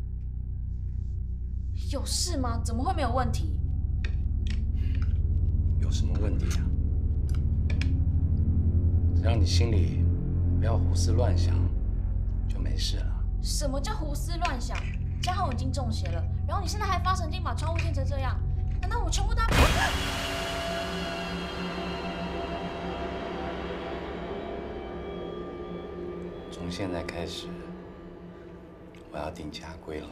有事吗？怎么会没有问题？ 有什么问题啊？只要你心里不要胡思乱想，就没事了。 什么叫胡思乱想？嘉豪已经中邪了，然后你现在还发神经把窗户建成这样，难道我全部都要？ 从现在开始，我要定家规了。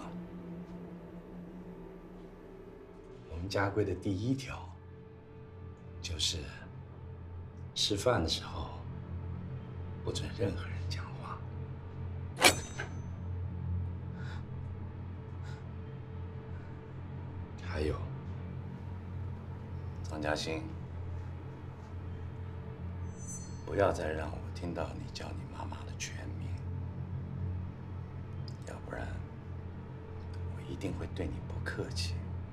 我们家规的第一条就是吃饭的时候不准任何人讲话。还有，张嘉欣，不要再让我听到你叫你妈妈的全名，要不然我一定会对你不客气。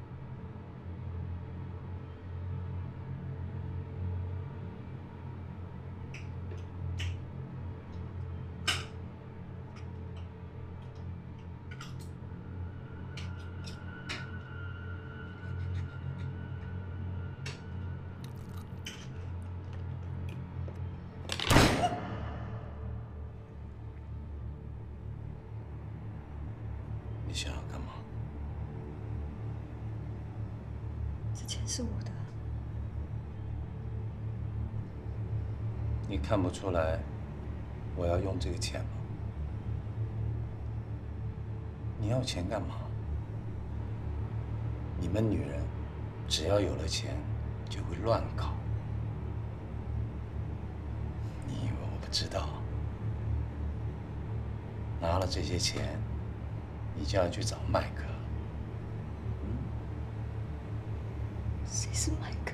你想要干嘛？ 这钱是我的。 你看不出来我要用这个钱吗？你要钱干嘛？你们女人只要有了钱就会乱搞。你以为我不知道？拿了这些钱，你就要去找麦克。 谁是麦克？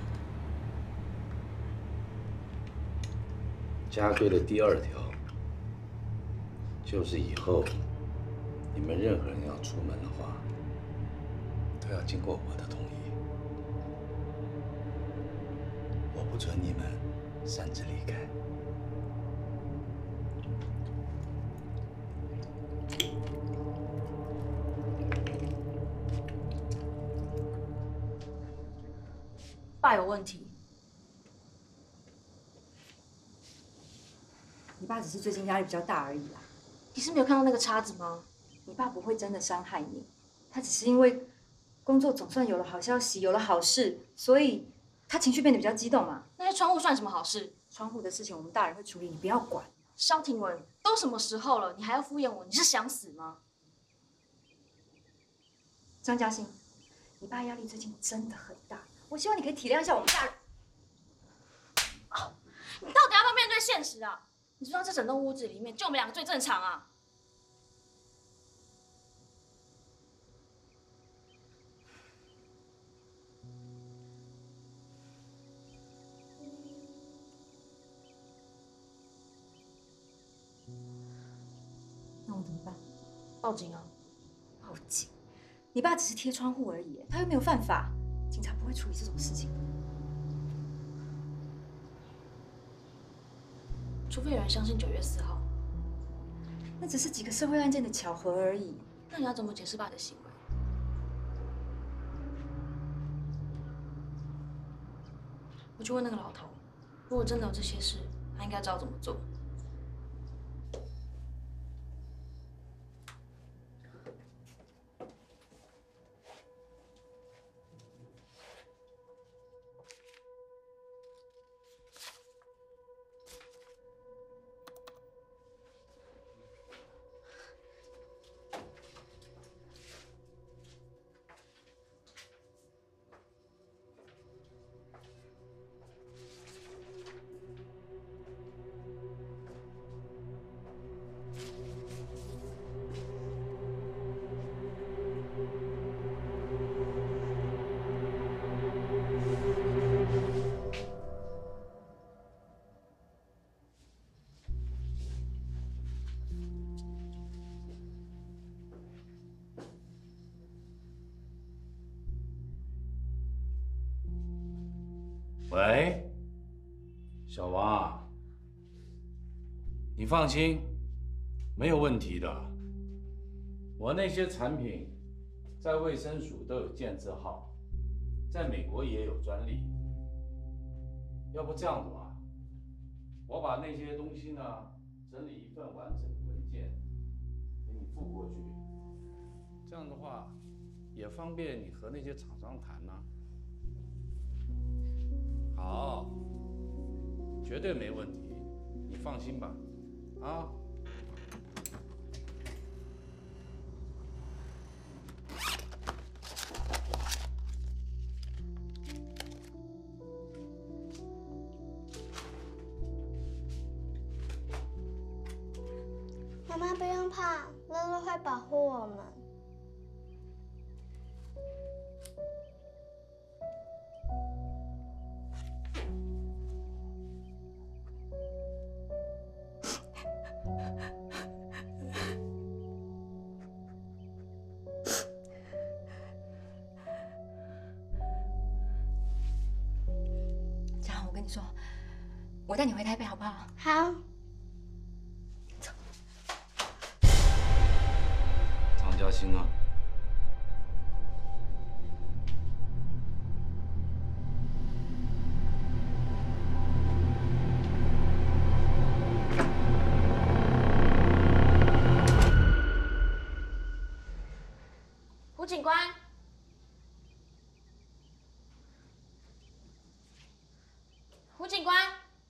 家规的第二条就是以后你们任何人要出门的话，都要经过我的同意。我不准你们擅自离开。 爸有问题。 你爸只是最近压力比较大而已啦。 你是没有看到那个叉子吗？ 你爸不会真的伤害你，他只是因为工作总算有了好消息，有了好事，所以他情绪变得比较激动嘛。 那些窗户算什么好事？ 窗户的事情我们大人会处理，你不要管。 萧庭文，都什么时候了，你还要敷衍我？你是想死吗？ 张嘉欣，你爸压力最近真的很大，我希望你可以体谅一下我们大人。 哦，你到底要不要面对现实啊？你知道这整栋屋子里面就我们两个最正常啊。 那我怎么办？ 报警啊！ 报警？你爸只是贴窗户而已，他又没有犯法，警察不会处理这种事情。 除非有人相信九月四号， 那只是几个社会案件的巧合而已。 那你要怎么解释爸的行为？我去问那个老头，如果真的有这些事，他应该知道怎么做。 喂，小王啊，你放心，没有问题的。我那些产品在卫生署都有建字号，在美国也有专利。要不这样子吧，我把那些东西呢整理一份完整的文件给你附过去，这样的话也方便你和那些厂商谈呢。好，绝对没问题，你放心吧，啊。 妈妈不用怕，乐乐会保护我们。 嘉豪，我跟你说，我带你回台北好不好？ 好。 张嘉欣呢？ 胡警官，胡警官。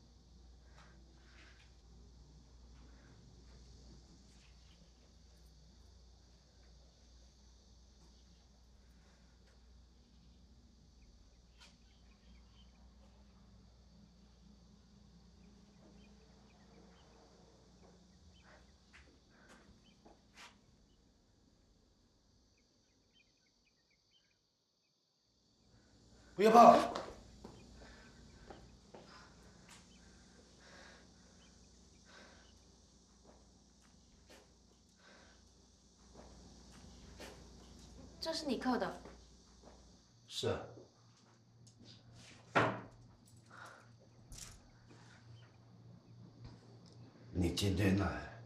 不要怕。 这是你刻的。 是啊。你今天来，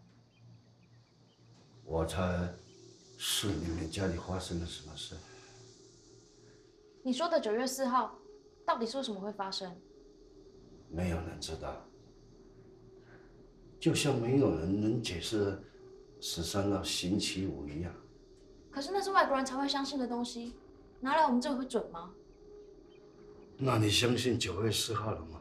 我才是你们家里发生了什么事。 你说的九月四号，到底是为什么会发生？ 没有人知道，就像没有人能解释十三号星期五一样。 可是那是外国人才会相信的东西， 拿来我们这会准吗？ 那你相信九月四号了吗？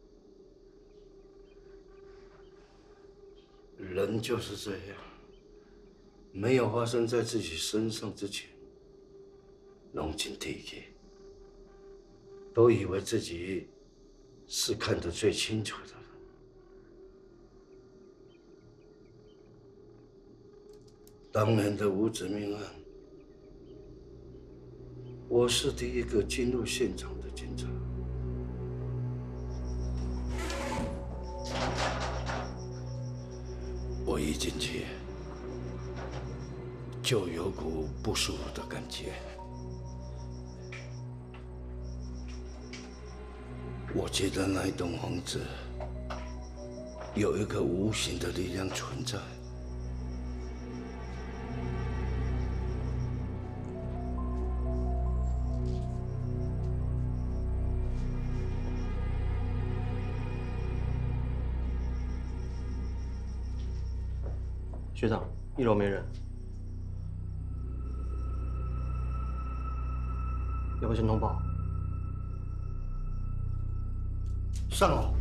人就是这样，没有发生在自己身上之前，拢真提起，都以为自己是看得最清楚的人。当年的吴子命案，我是第一个进入现场的警察。我一进去，就有股不舒服的感觉。我觉得那一栋房子有一个无形的力量存在。 学长，一楼没人，要不要先通报？ 上楼。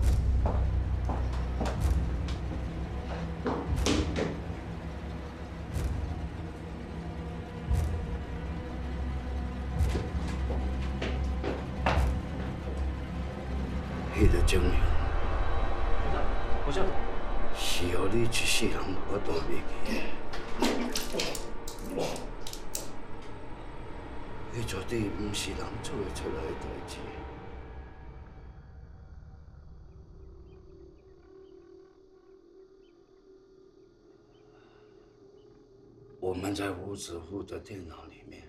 迄个证明， 我想是予你一世人无法度忘记的。迄绝对不是人做得出来的代志。我们在吴子富的电脑里面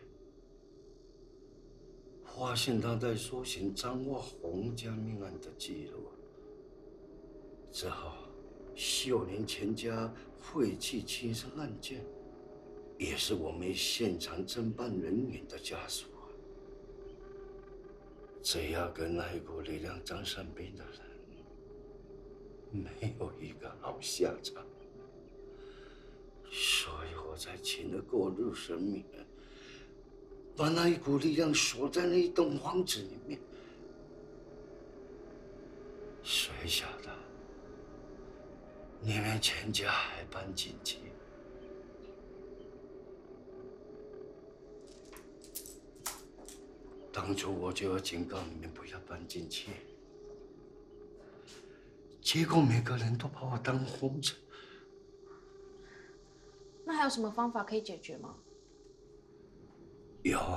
发现他在搜寻彰化洪家命案的记录，之后秀莲全家废弃轻生案件，也是我们现场侦办人员的家属。只要跟那一股力量沾上边的人，没有一个好下场。所以我才请了过路神明，把那一股力量锁在那一栋房子里面。谁晓得，你们全家还搬进去。当初我就要警告你们不要搬进去，结果每个人都把我当疯子。 那还有什么方法可以解决吗？ 有，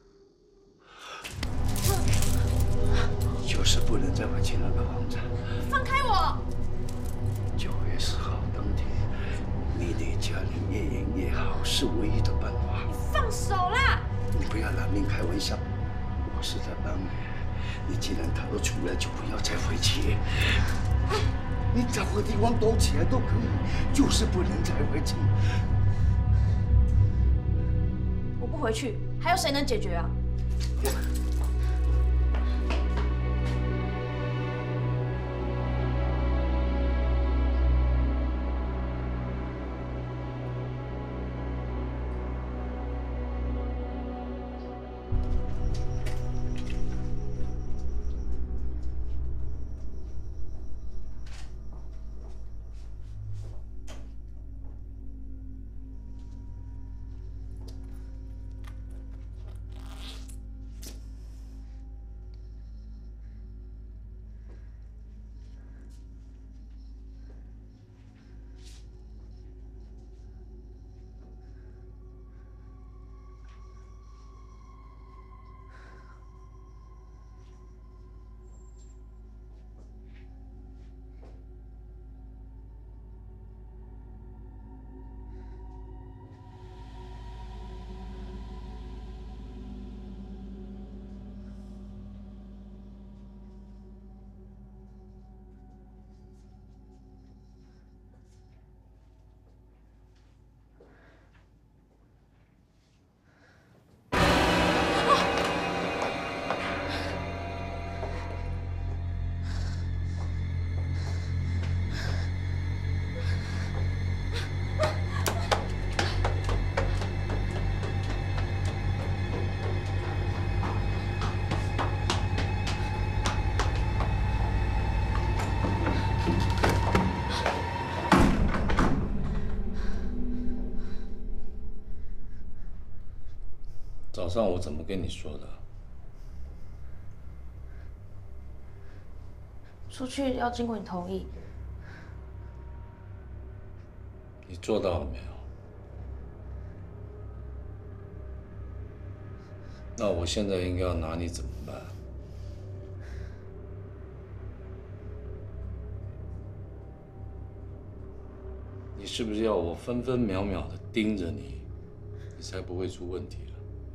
就是不能再回去那个房子。 放开我！ 九月十号当天，你离家里越远越好，是唯一的办法。 你放手啦！ 你不要拿命开玩笑，我是在帮你。你既然逃了出来，就不要再回去。你找个地方躲起来都可以，就是不能再回去。 我不回去，还有谁能解决啊？ 上我怎么跟你说的？ 出去要经过你同意。 你做到了没有？那我现在应该要拿你怎么办？你是不是要我分分秒秒的盯着你，你才不会出问题了？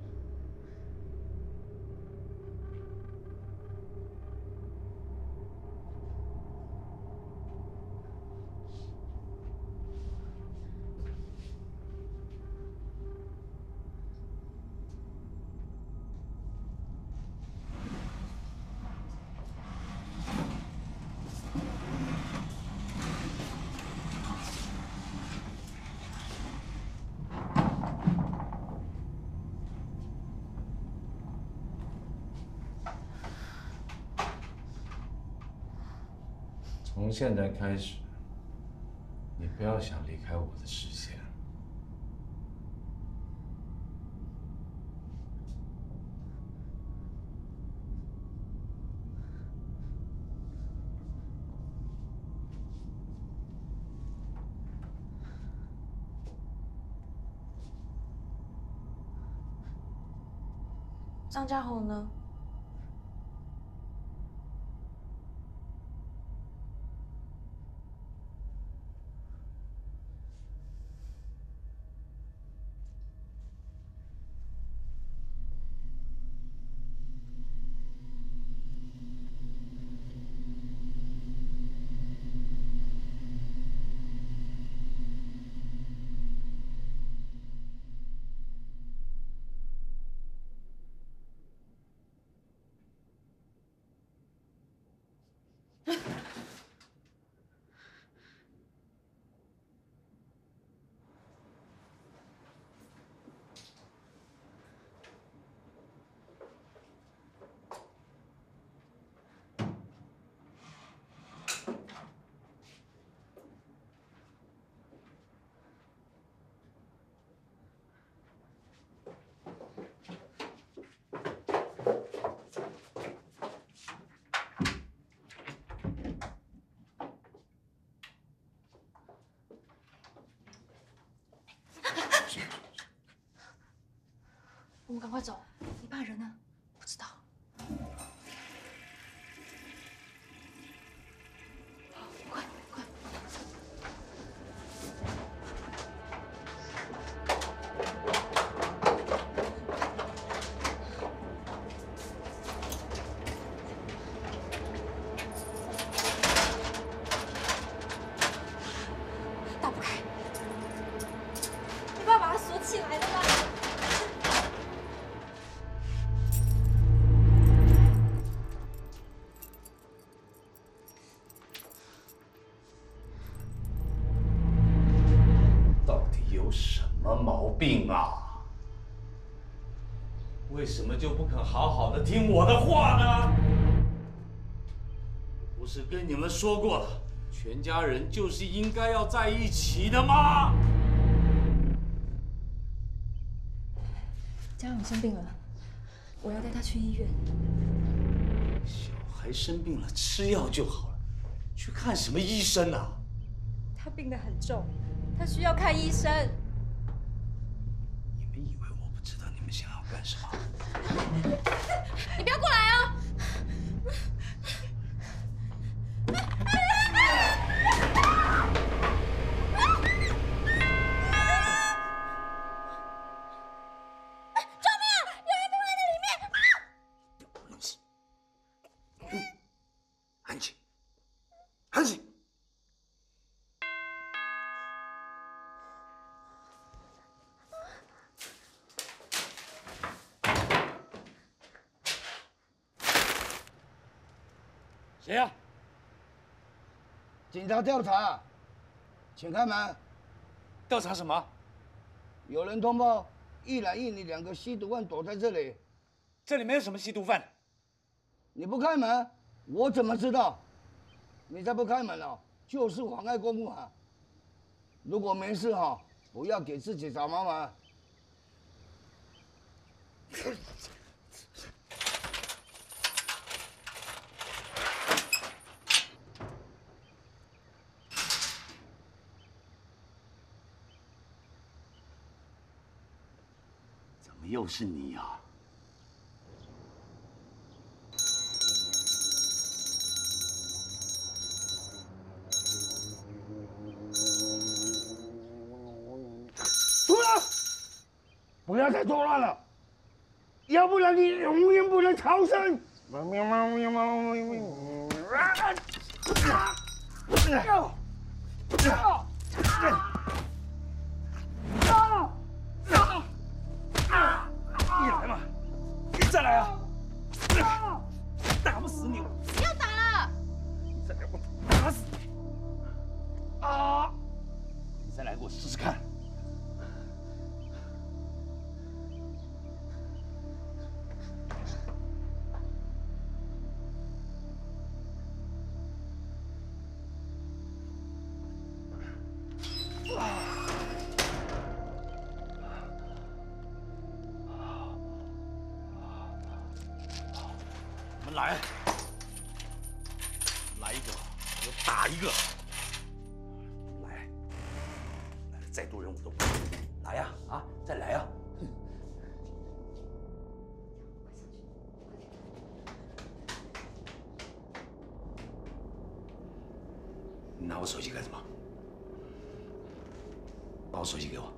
从现在开始，你不要想离开我的视线。 张家宏呢？我们赶快走。 你爸人呢？ 不知道。快快！ 打不开。你爸把它锁起来的吧？ 病啊！为什么就不肯好好的听我的话呢？不是跟你们说过了，全家人就是应该要在一起的吗？ 家长生病了，我要带他去医院。 小孩生病了，吃药就好了，去看什么医生啊？ 他病得很重，他需要看医生。 想要干什么？ 你不要过来啊！救命啊！有人病在里面！ 东西，安静，安静。 谁呀、啊？ 警察调查，请开门。 调查什么？ 有人通报，一男一女两个吸毒犯躲在这里。 这里没有什么吸毒犯。 你不开门，我怎么知道？你再不开门哦，就是妨碍公务啊！如果没事哈、哦，不要给自己找麻烦。 怎么又是你呀、啊？ 不要再作乱了，要不然你永远不能逃生。 你来嘛，你再来啊！打不死你， 不要打了！ 你再来我打死你！啊！ 你再来给我试试看。 我们来，来一个我打一个，来，来了再多人我都不来呀！啊，再来呀！你拿我手机干什么？把我手机给我！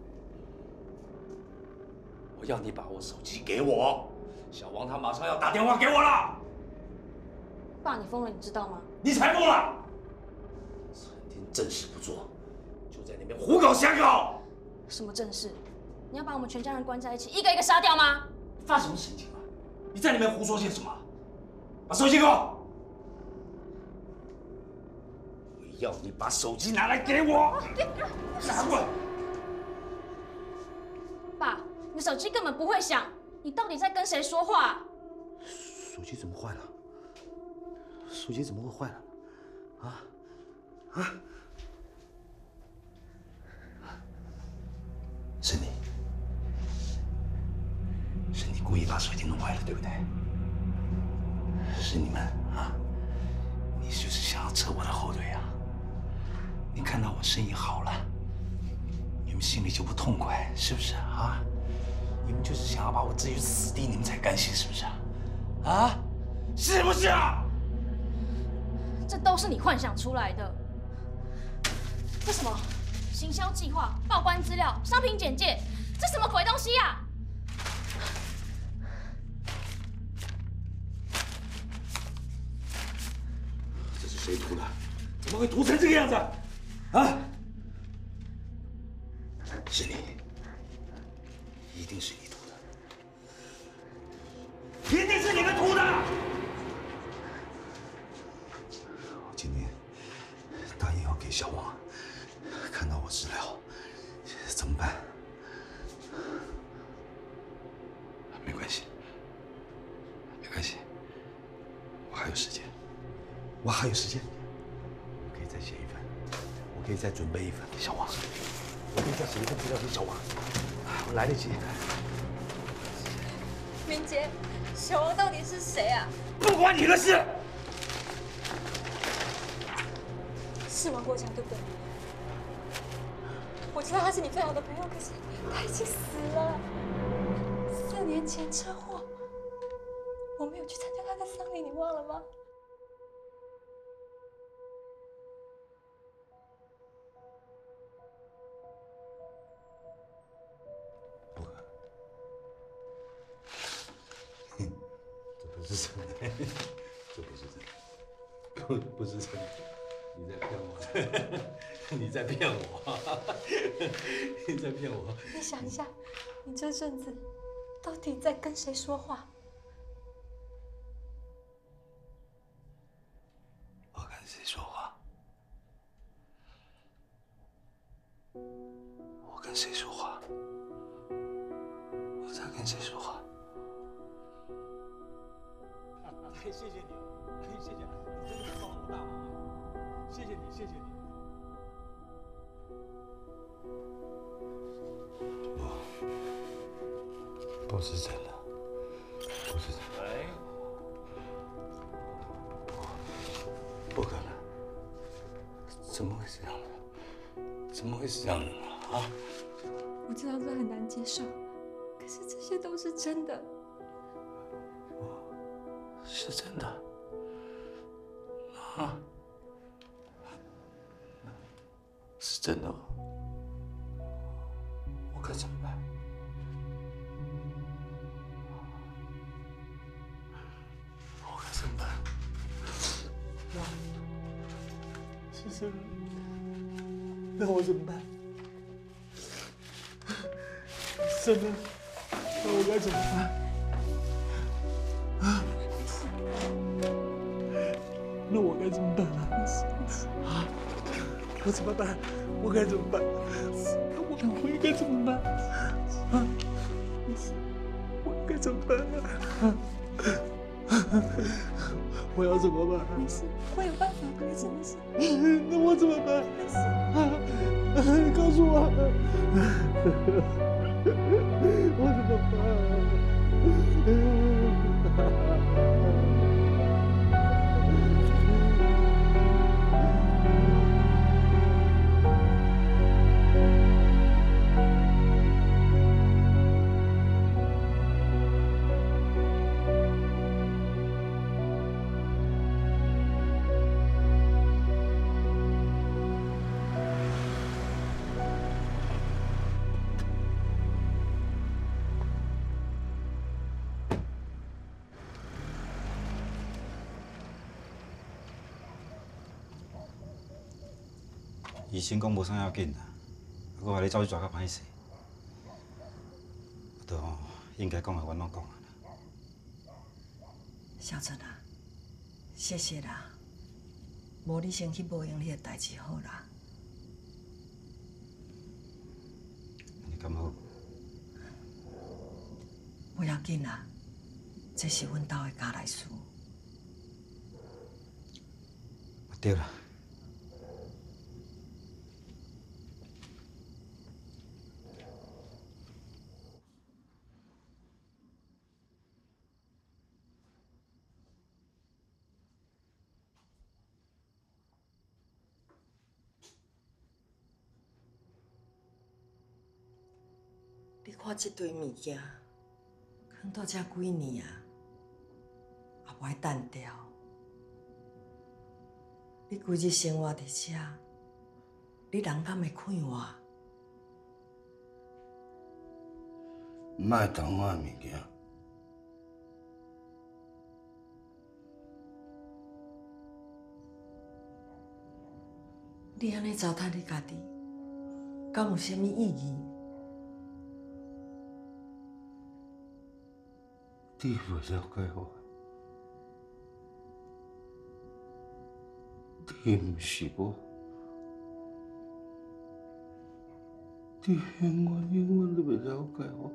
我要你把我手机给我！小王他马上要打电话给我了。 爸，你疯了，你知道吗？ 你才疯了！成天正事不做，就在那边胡搞瞎搞。 什么正事？你要把我们全家人关在一起，一个一个杀掉吗？ 发什么神经啊！你在那边胡说些什么？把手机给我！我要你把手机拿来给我！拿过来！ 爸，你手机根本不会响，你到底在跟谁说话？ 手机怎么坏了？ 手机怎么会坏了？啊啊！是你，是你故意把手机弄坏了，对不对？是你们啊！你就是想要扯我的后腿啊！你看到我生意好了，你们心里就不痛快，是不是啊？你们就是想要把我置于死地，你们才甘心，是不是啊？啊？是不是啊？ 这都是你幻想出来的。这什么？行销计划、报关资料、商品简介，这什么鬼东西呀、啊？ 这是谁涂的？怎么会涂成这个样子？啊！是你，一定是你涂的，一定是你们涂的！ 今天答应要给小王看到我资料，怎么办？没关系，没关系，我还有时间，我还有时间，我可以再写一份，我可以再准备一份给小王，我可以再写一份资料给小王，我来得及。 明杰，小王到底是谁啊？ 不关你的事。 是王国强对不对？我知道他是你最好的朋友，可是他已经死了。四年前车祸，我没有去参加他的丧礼，你忘了吗？ 这不是真的，这不是真的，不不是真的。 你在骗我，你在骗我，你在骗我。 你想一下，你这阵子到底在跟谁说话？ 我跟谁说话？我跟谁说话？我在跟谁说话？ 谢谢你，谢谢，你真的是帮了我大忙。 谢谢你，谢谢你。 不，不是真的。 怎么会是这样的呢？啊？ 我知道这很难接受，可是这些都是真的。 是真的。啊？是真的吗？我可怎么办？我可怎么办？是真的，那我怎么办？真的，那我该怎么办？啊？那我该怎么办啊？啊？我怎么办？我该怎么办？我我应该怎么办？啊？我应该怎么办啊？我要怎么办？ 没事，我有办法，没事没事。 那我怎么办？ 没事， 啊，告诉我，我怎么办？ 医生讲无啥要紧啦，我话你走去抓较歹势，都吼应该讲的阮拢讲啊。 小陈啊，谢谢啦，无你先去保养你的代志好啦。 你敢好？ 不要紧啦，这是阮家的家内事。 对啦。 你看这堆物件，放到这几年啊，也无爱单掉。你规日生活伫这，你人敢会快活？ 莫动我的物件。 你安尼糟蹋你家己，敢有啥物意义？ 你不了解我，你不是我，你永远永远都不了解我。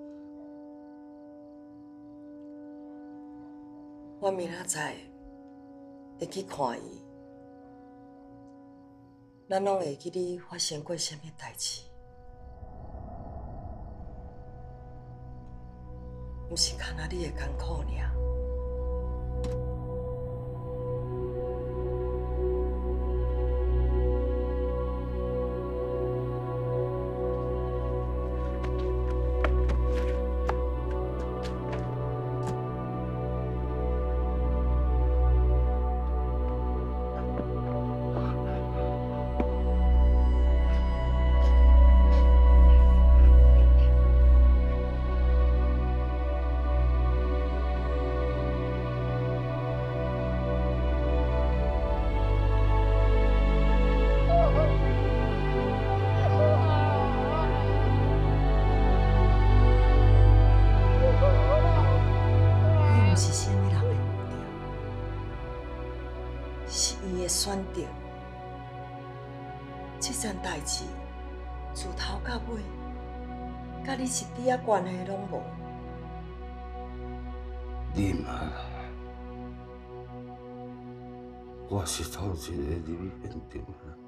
我明仔载会去看伊，咱拢会记你发生过啥物代志。毋是看到你的艰苦尔。选择，这件代志自头到尾，甲你一点仔关系拢无。 你妈，我是头一个入去现场的，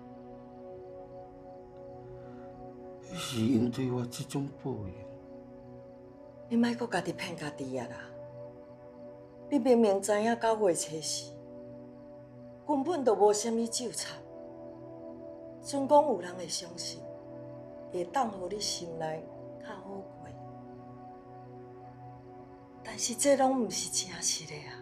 是因对我这种报应。 你莫阁家己骗家己啊啦！你明明知影九月初四根本就无啥物纠缠， 准讲有人会相信，会当互你心内较好过。但是这拢毋是真实的啊！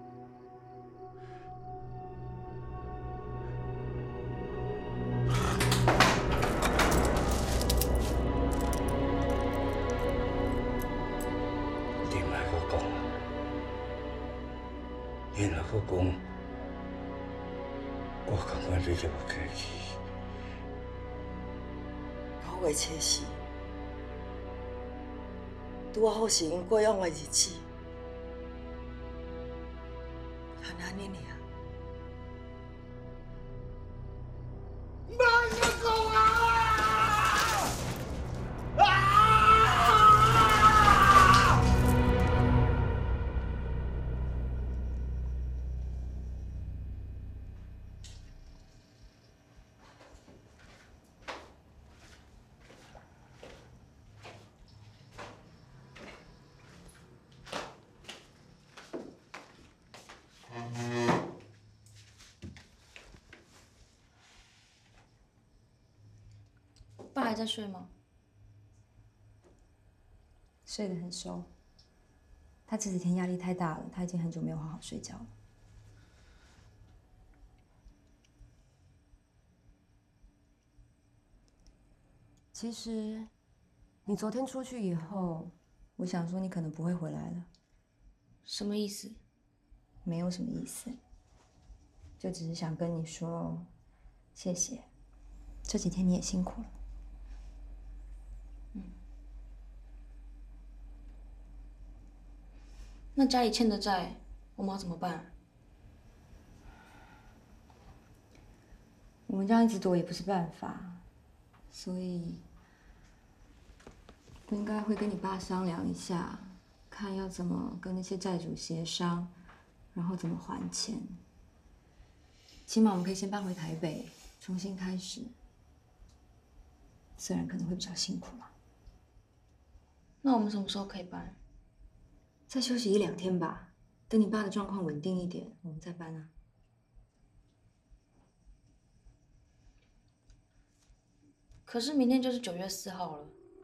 你莫阁讲，你若阁讲，我感觉你就有客气。 九月初四，拄啊好是因过往的日子，还安尼尔。 慢点讲啊！啊！ 爸还在睡吗？ 睡得很熟。他这几天压力太大了，他已经很久没有好好睡觉了。其实，你昨天出去以后，我想说你可能不会回来了。 什么意思？ 没有什么意思，就只是想跟你说，谢谢。这几天你也辛苦了。 那家里欠的债，我们要怎么办？ 我们这样一直躲也不是办法，所以我应该会跟你爸商量一下，看要怎么跟那些债主协商，然后怎么还钱。起码我们可以先搬回台北，重新开始。虽然可能会比较辛苦嘛。 那我们什么时候可以搬？ 再休息一两天吧，等你爸的状况稳定一点，我们再搬啊。 可是明天就是九月四号了。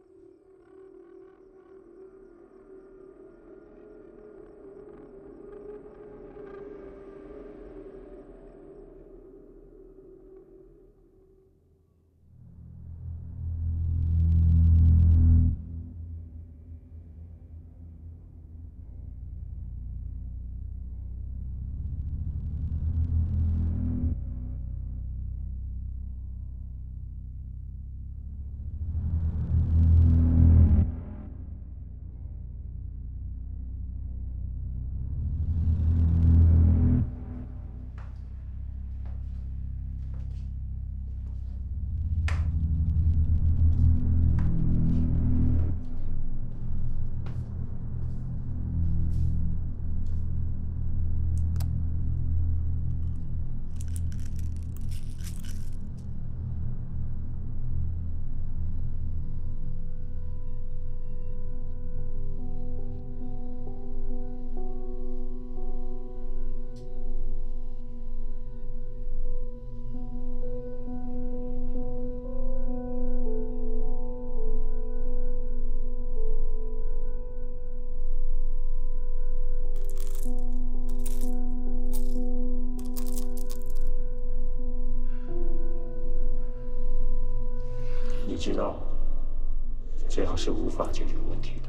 你知道，这样是无法解决问题的。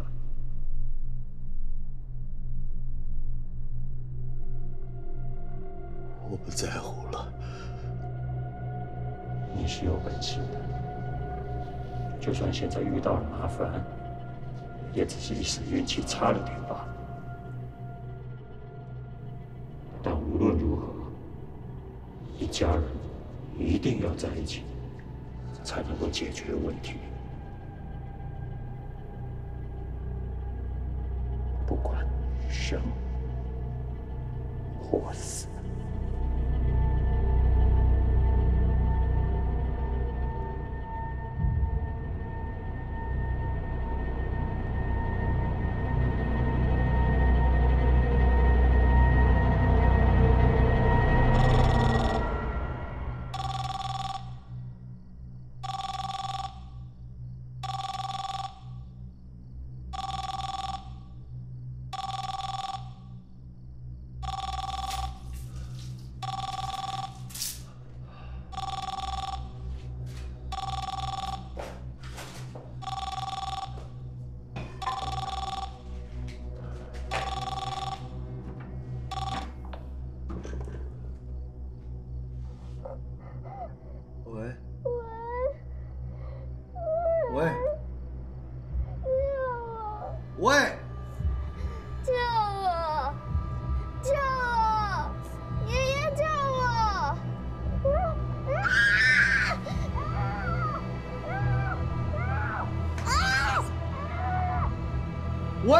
我不在乎了。 你是有本事的，就算现在遇到了麻烦，也只是一时运气差了点罢了。但无论如何，一家人一定要在一起，才能够解决问题。不管生或死。 喂。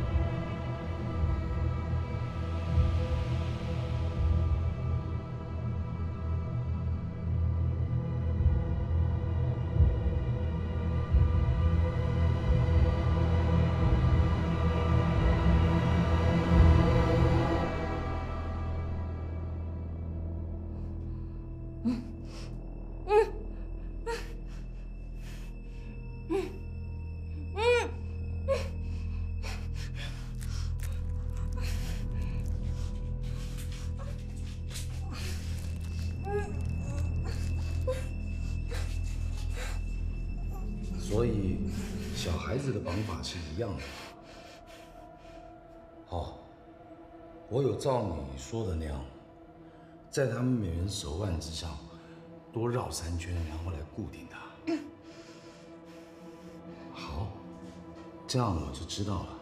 所以，小孩子的绑法是一样的。好，我有照你说的那样，在他们每人手腕之上多绕三圈，然后来固定它。好，这样我就知道了。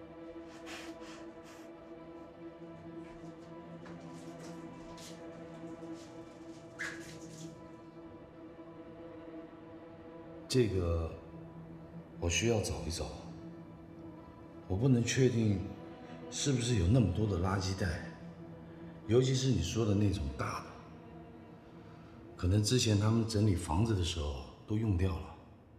这个我需要找一找，我不能确定是不是有那么多的垃圾袋，尤其是你说的那种大的，可能之前他们整理房子的时候都用掉了。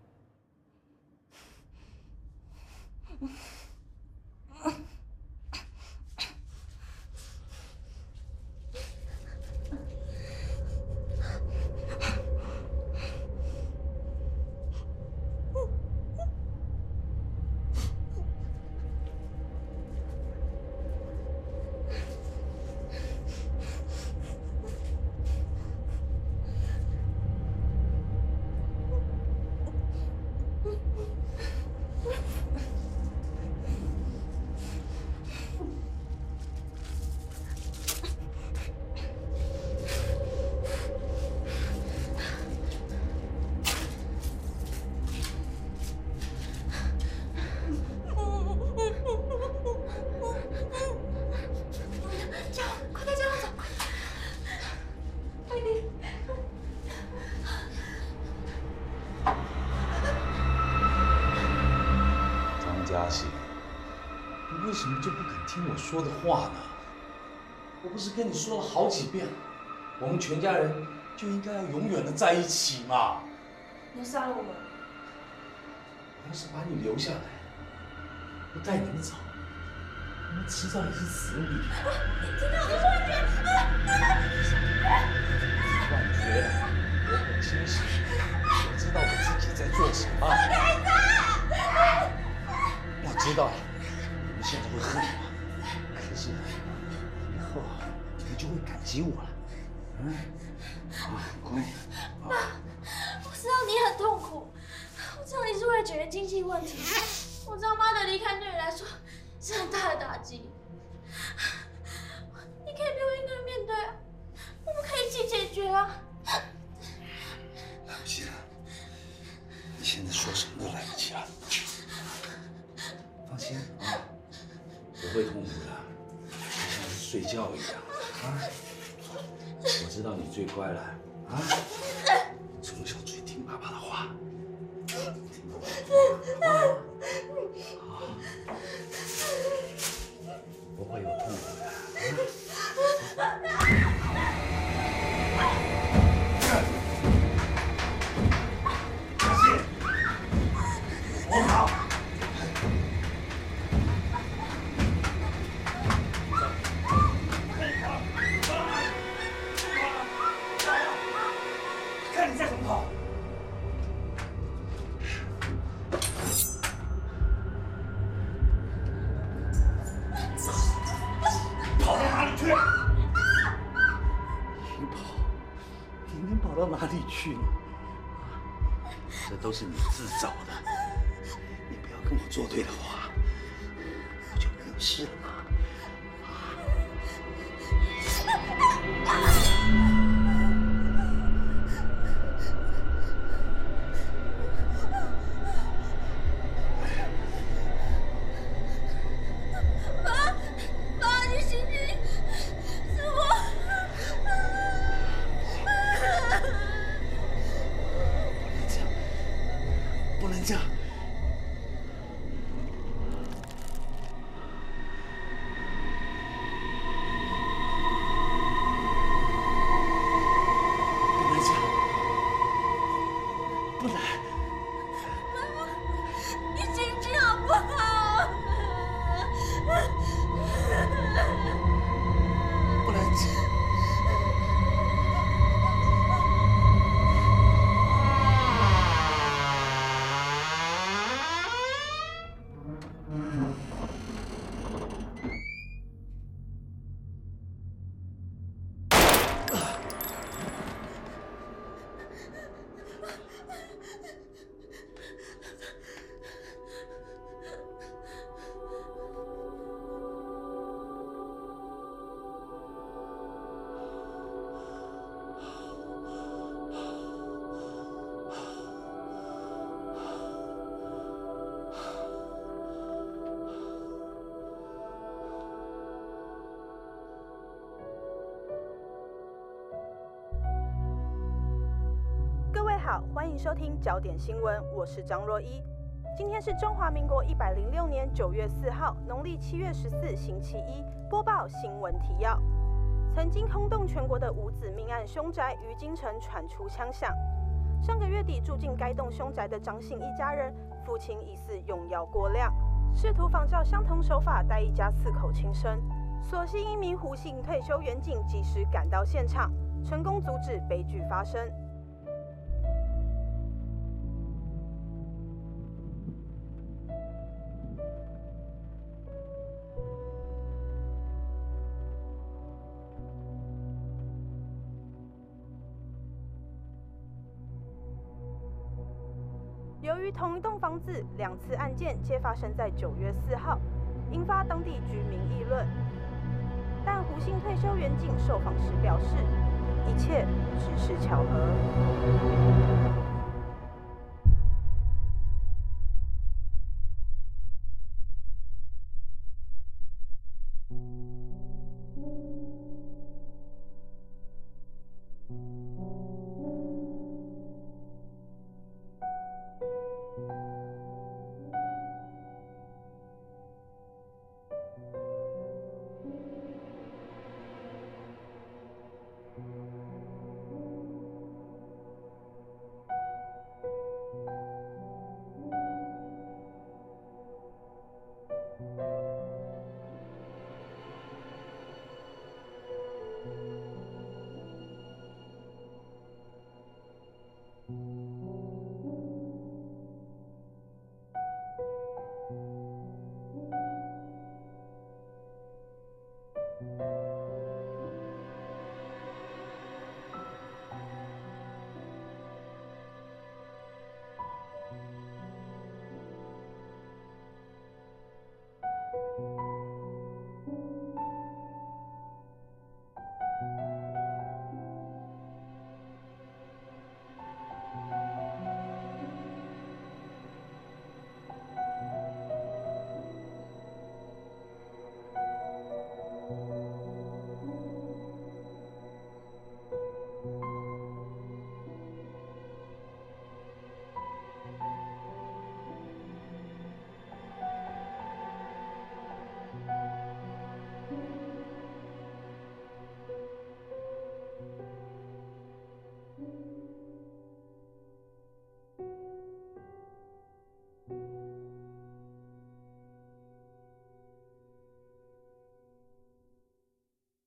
嘉欣，你为什么就不肯听我说的话呢？我不是跟你说了好几遍，我们全家人就应该要永远的在一起嘛。 你要杀了我们？ 我要是把你留下来，不带你们走，我们迟早也是死路一条。 听到我的幻觉！ 幻觉，我很清醒，我知道我自己在做什么。 孩子！ 我知道你们现在会恨我，可是以后你们就会感激我了。嗯，啊，乖。 爸，我知道你很痛苦，我知道你是为了解决经济问题，我知道妈的离开对你来说是很大的打击。你可以不用一个人面对啊，我们可以一起解决啊。 来不及了，你现在说什么都来不及了。放心啊，不会痛苦的，就像是睡觉一样啊。我知道你最乖了啊，从小最听爸爸的话，听爸爸的话啊，不会有痛苦的啊。我好。看你再怎么跑！跑到哪里去？你跑，你能跑到哪里去呢？这都是你自找的。你不要跟我作对的话，我就没有事了吗？ 不然， 妈妈，你心情好不好？ 不然。 各位好，欢迎收听焦点新闻，我是张若一。今天是中华民国一百零六年九月四号，农历七月十四，星期一。播报新闻提要：曾经轰动全国的五子命案凶宅于京城传出枪响。上个月底住进该栋凶宅的张姓一家人，父亲疑似用药过量，试图仿照相同手法带一家四口轻生。所幸一名胡姓退休员警及时赶到现场，成功阻止悲剧发生。 由于同一栋房子两次案件皆发生在九月四号，引发当地居民议论。但胡姓退休员警受访时表示，一切只是巧合。